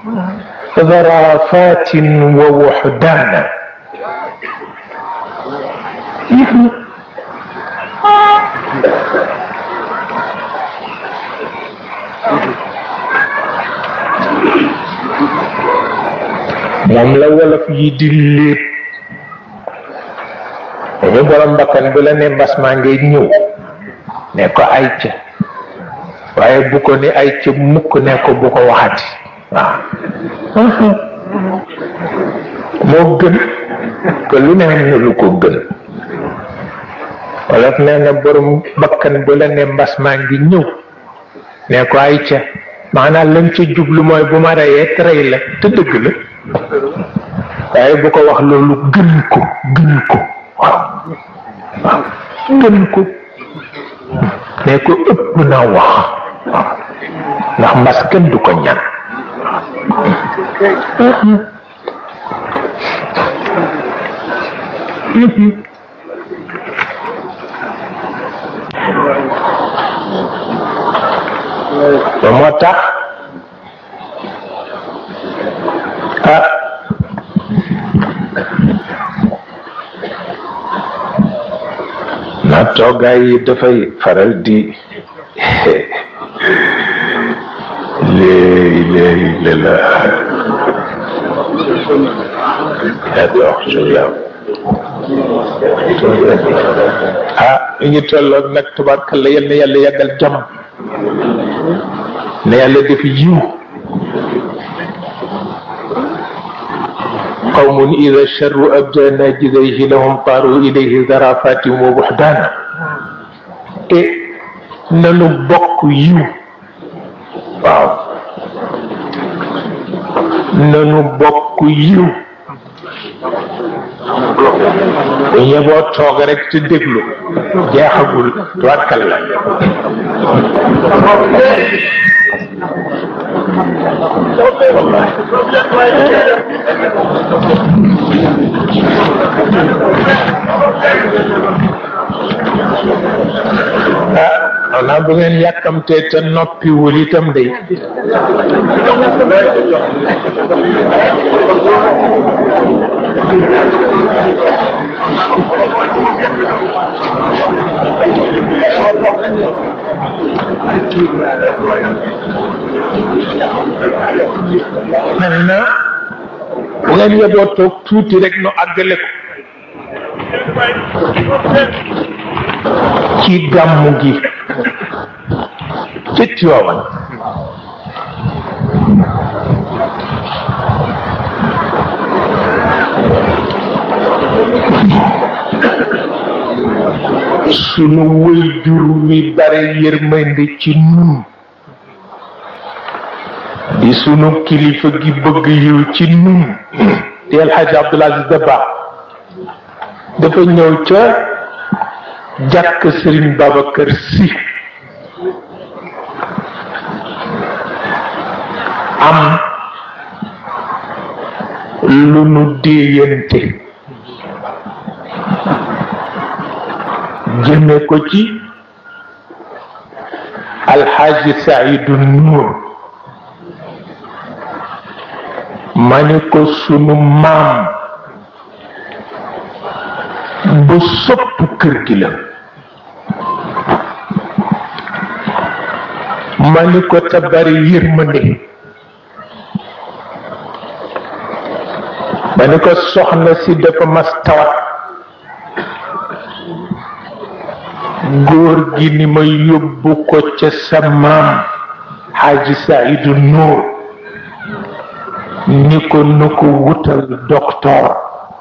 zarafatin wa wuxdaana. moom la wolof yi di lépp dañu borom bakkan bu la ne mbas maa ngay ñëw ne ko ay ca waaye bu ko ni ay ca mukk ne ko bu ko waxati. waaw moo gën que lu ne am na lu ko gën. wolof nee na borom bakkan bu la ne mbas maa ngi ñëw ne ko ay ca maanaam lañ ca jublu mooy bu ma reyee rey la te dëgg la. waaye bu ko wax loolu gën ko gën ko waaw waaw gën ko ne ko ëpp naa wax waaw ndax mbas kenn du ko ñaan. ba moo tax ah na toogaay yi dafay faral di léegi léegi la la ah ñu ngi tolloog nag tubaarkalla yal na yàlla yàggal jàmm na yàlla def yiw. qawmun ida charru abda najidayhi lahum taaru ilayhi zarafatin wa wuxdaana. te nanu bokk yiw. waaw nanu bokk yiw. bu ñëboo toog rek te déglu jeexagul tuwakkal la. ah xanaa bu ngeen yàkkamtee te noppiwul itam de maintenant bu ngeen yeboo toog tuuti rek nu àggale ko ci gàmmu gi ci Tiwaawan. sunu waajur wi bare yërmande ci nun di sunu kilifa gi bëgg yiw ci nun di El Hadj Abdoul Aziz Dabakh dafa ñëw ca jàkk Sëriñ Babacar Si am lu nu déeyante jëme ko ci Alxaaji Saidu Nuur ma ni ko sunu maam bu sopp kër gi la ma ni ko te bari yërmande ma ni ko soxna si dafa mas tawat góor gi ni ma yóbbu ko ca sa maam Xaaji Saidu Nuur ni ko nu ko wutal docteur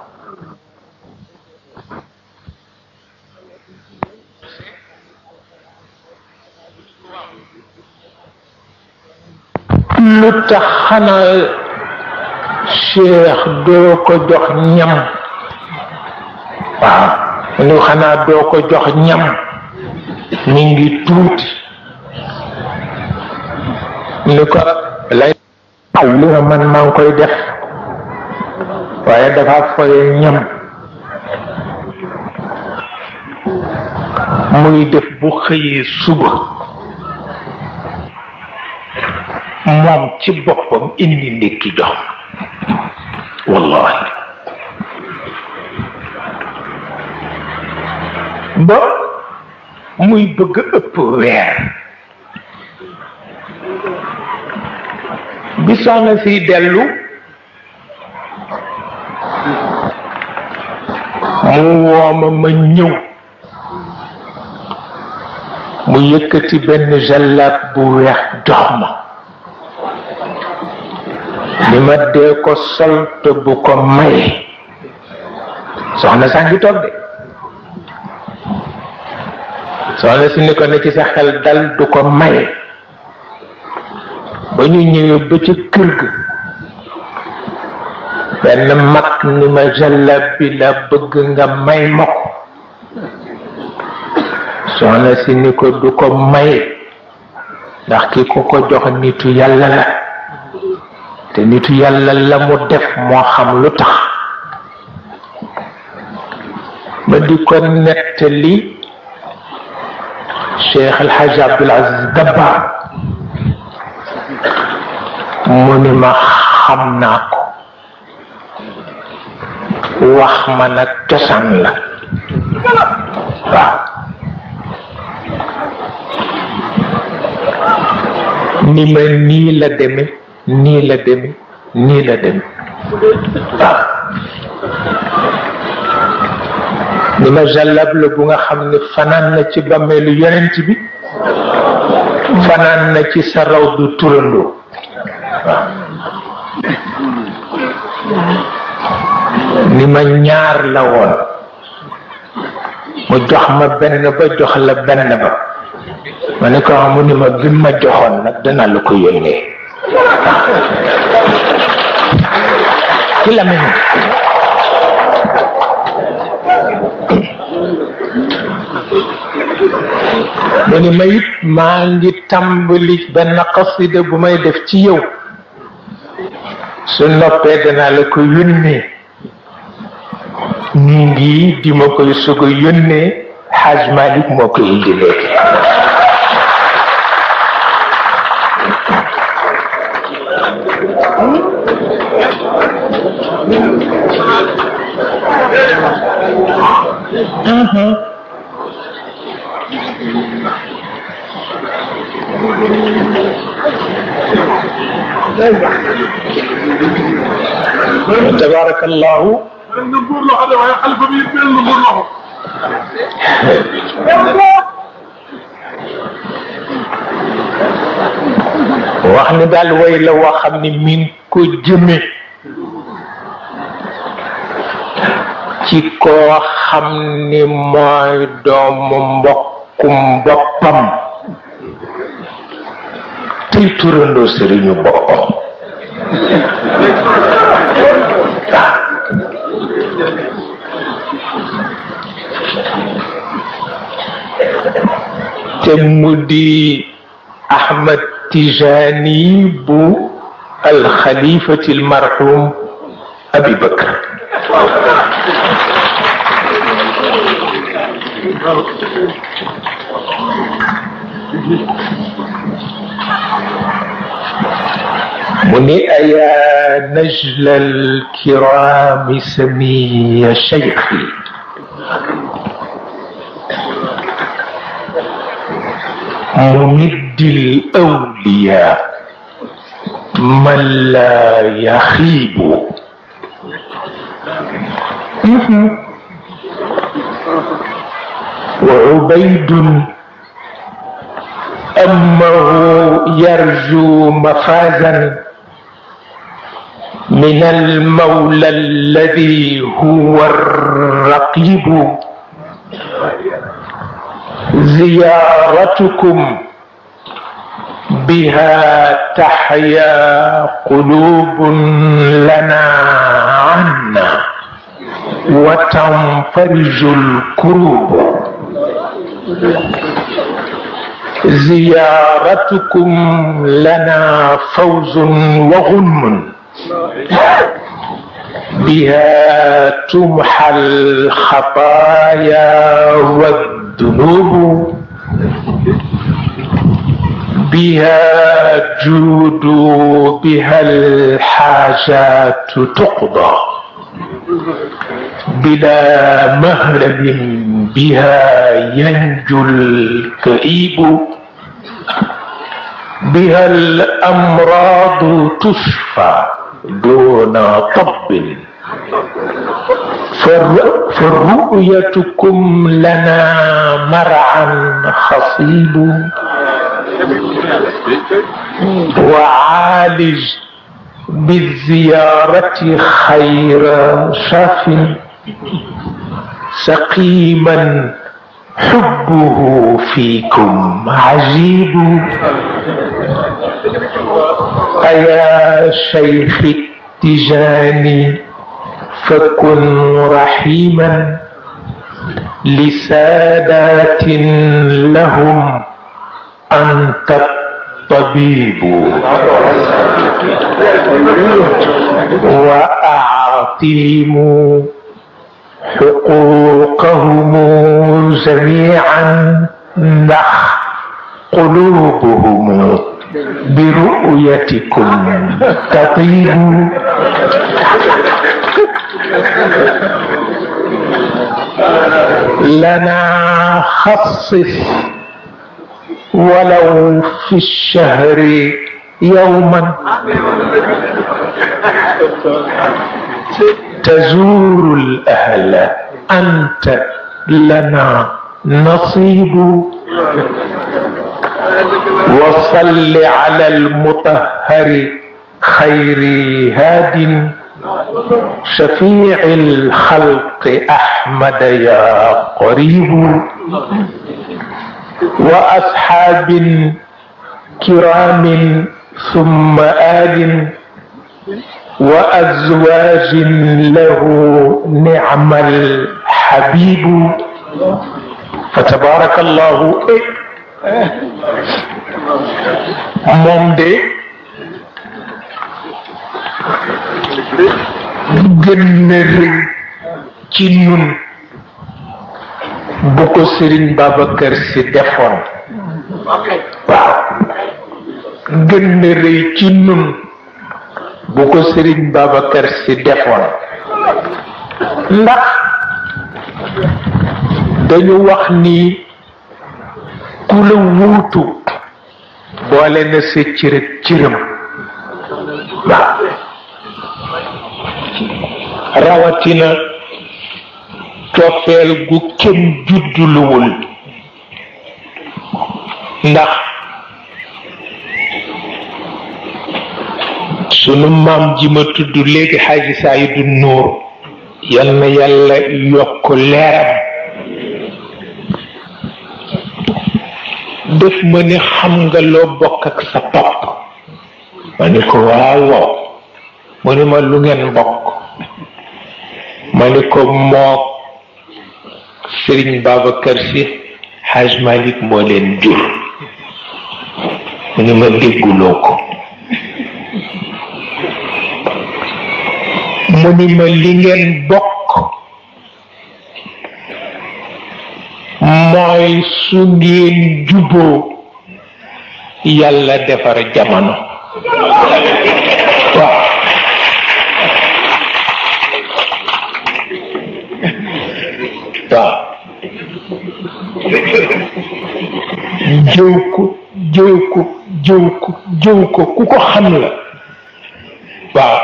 lu tax xanaa Cheikh doo ko jox ñam waaw lu xanaa doo ko jox ñam mi ngi tuuti ni ko lay aw li nga man maa ngi koy def waaye dafa foye ñam muy def bu xëyee suba moom ci boppam indi ndékki jox wallahi ba muy bëgg ëpp weer bi soxna si dellu mu wooma ma ñëw mu yëkkati benn jallab bu weex jox ma ni ma dee ko sol te bu ko maye soxna saa ngi toog de soxna si ni ko ne ci sa xel dal du ko maye ba ñu ñëwee ba ci kër ga benn mag ni ma jallab bi la bëgg nga may ma ko soxna si ni ko du ko maye ndax ki ku ko jox nitu yàlla la te nitu yàlla la mu def moo xam lu tax ma di ko nettali Cheikh El Hadj Abdoul Aziz Dabakh mu ni ma xam naa ko wax ma nag cosaan la waaw ni ma nii la deme nii la deme nii la deme waaw ni ma jàllab la bu nga xam ne fanaan na ci bàmmeelu yonent bi fanaan na ci sa raw du turandoo waaw ni ma ñaar la woon mu jox ma benn ba jox la benn ba ma ne ko mu ni ma bi ma joxoon nag dana la ko yónnee ci la mel mu ni ma it maa ngi tàmbali benn xasida bu may def ci yow su noppee danaa la ko yónnee nii ngi di ma koy sug a yónnee Haj Malik moo koy indi léegi tabarakallahu wax ni daal way la woo xam ni mi ngi ko jëme ci koo xam ni mooy doomu mbokkum boppam tey turandoo sëriñu boppam تمدي أحمد تجاني بو الخليفة المرحوم أبي بكر. مني يا نجل الكرام سمي شيخي ممد الأولياء من لا يخيب. وعبيد أمه يرجو مفازا من المولى الذي هو الرقيب. زيارتكم بها تحيا قلوب لنا عنا وتنفرج الكروب. زيارتكم لنا فوز وغنم بها تمحى الخطايا والذنوب. بها جود بها الحاجات تقضى بلا مهرب. بها ينجو الكئيب. بها الأمراض تشفى دون طب. فرؤيتكم لنا مرعا خصيب. وعالج بالزيارة خير شاف سقيما حبه فيكم عجيب. يا شيخ التجاني فكن رحيما لسادات لهم أنت الطبيب. وأعطيهم حقوقهم جميعا نخ قلوبهم برؤيتكم تطيب. لنا خصص ولو في الشهر يوما تزور الأهل أنت لنا نصيب. وصل على المطهر خير هاد شفيع الخلق أحمد يا قريب. وأصحاب كرام ثم آل وأزواج له نعم الحبيب. فتبارك الله. moom de gën na rëy ci ñun bu ko Serigne Babacar Sy defoon. waaw gën na rëy ci ñun bu ko Serigne Babacar Sy defoon. ndax dañu wax ni ku la wuutu boole na sa cër ak cëram. waaw rawatina toppeel gu kenn judduluwul. ndax sunu maam ji ma tudd léegi Xaaji Saydu Nuur yal na yàlla yokk leeram def ma ne xam nga loo bokk ak sa topp. ma ni ko waaw waaw. mu ni ma lu ngeen bokk. ma ni ko mook Serigne Babacar Sy Haj Malik moo leen jur mu ni ma dégguloo ko mu ni ma li ngeen bokk mooy su ngeen juboo yàlla defar jamono waaw waaw jëw ko jëw ko jëw ko jëw ko ku ko xam la waaw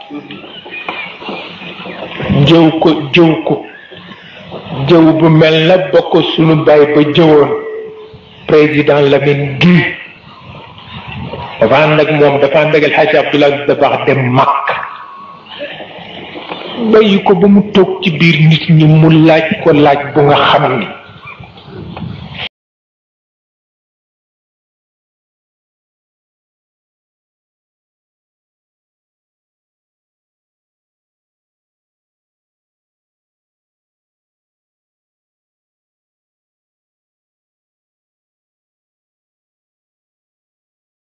jëw ko jëw ko jëw bu mel na ba ko sunu baay ba jëwoon président Lamine Guèye dafa ànd ak moom dafa ànd ak El Hadj Abdoulaye Dabax dem Makk bàyyi ko ba mu toog ci biir nit ñi mu laaj ko laaj bu nga xam ni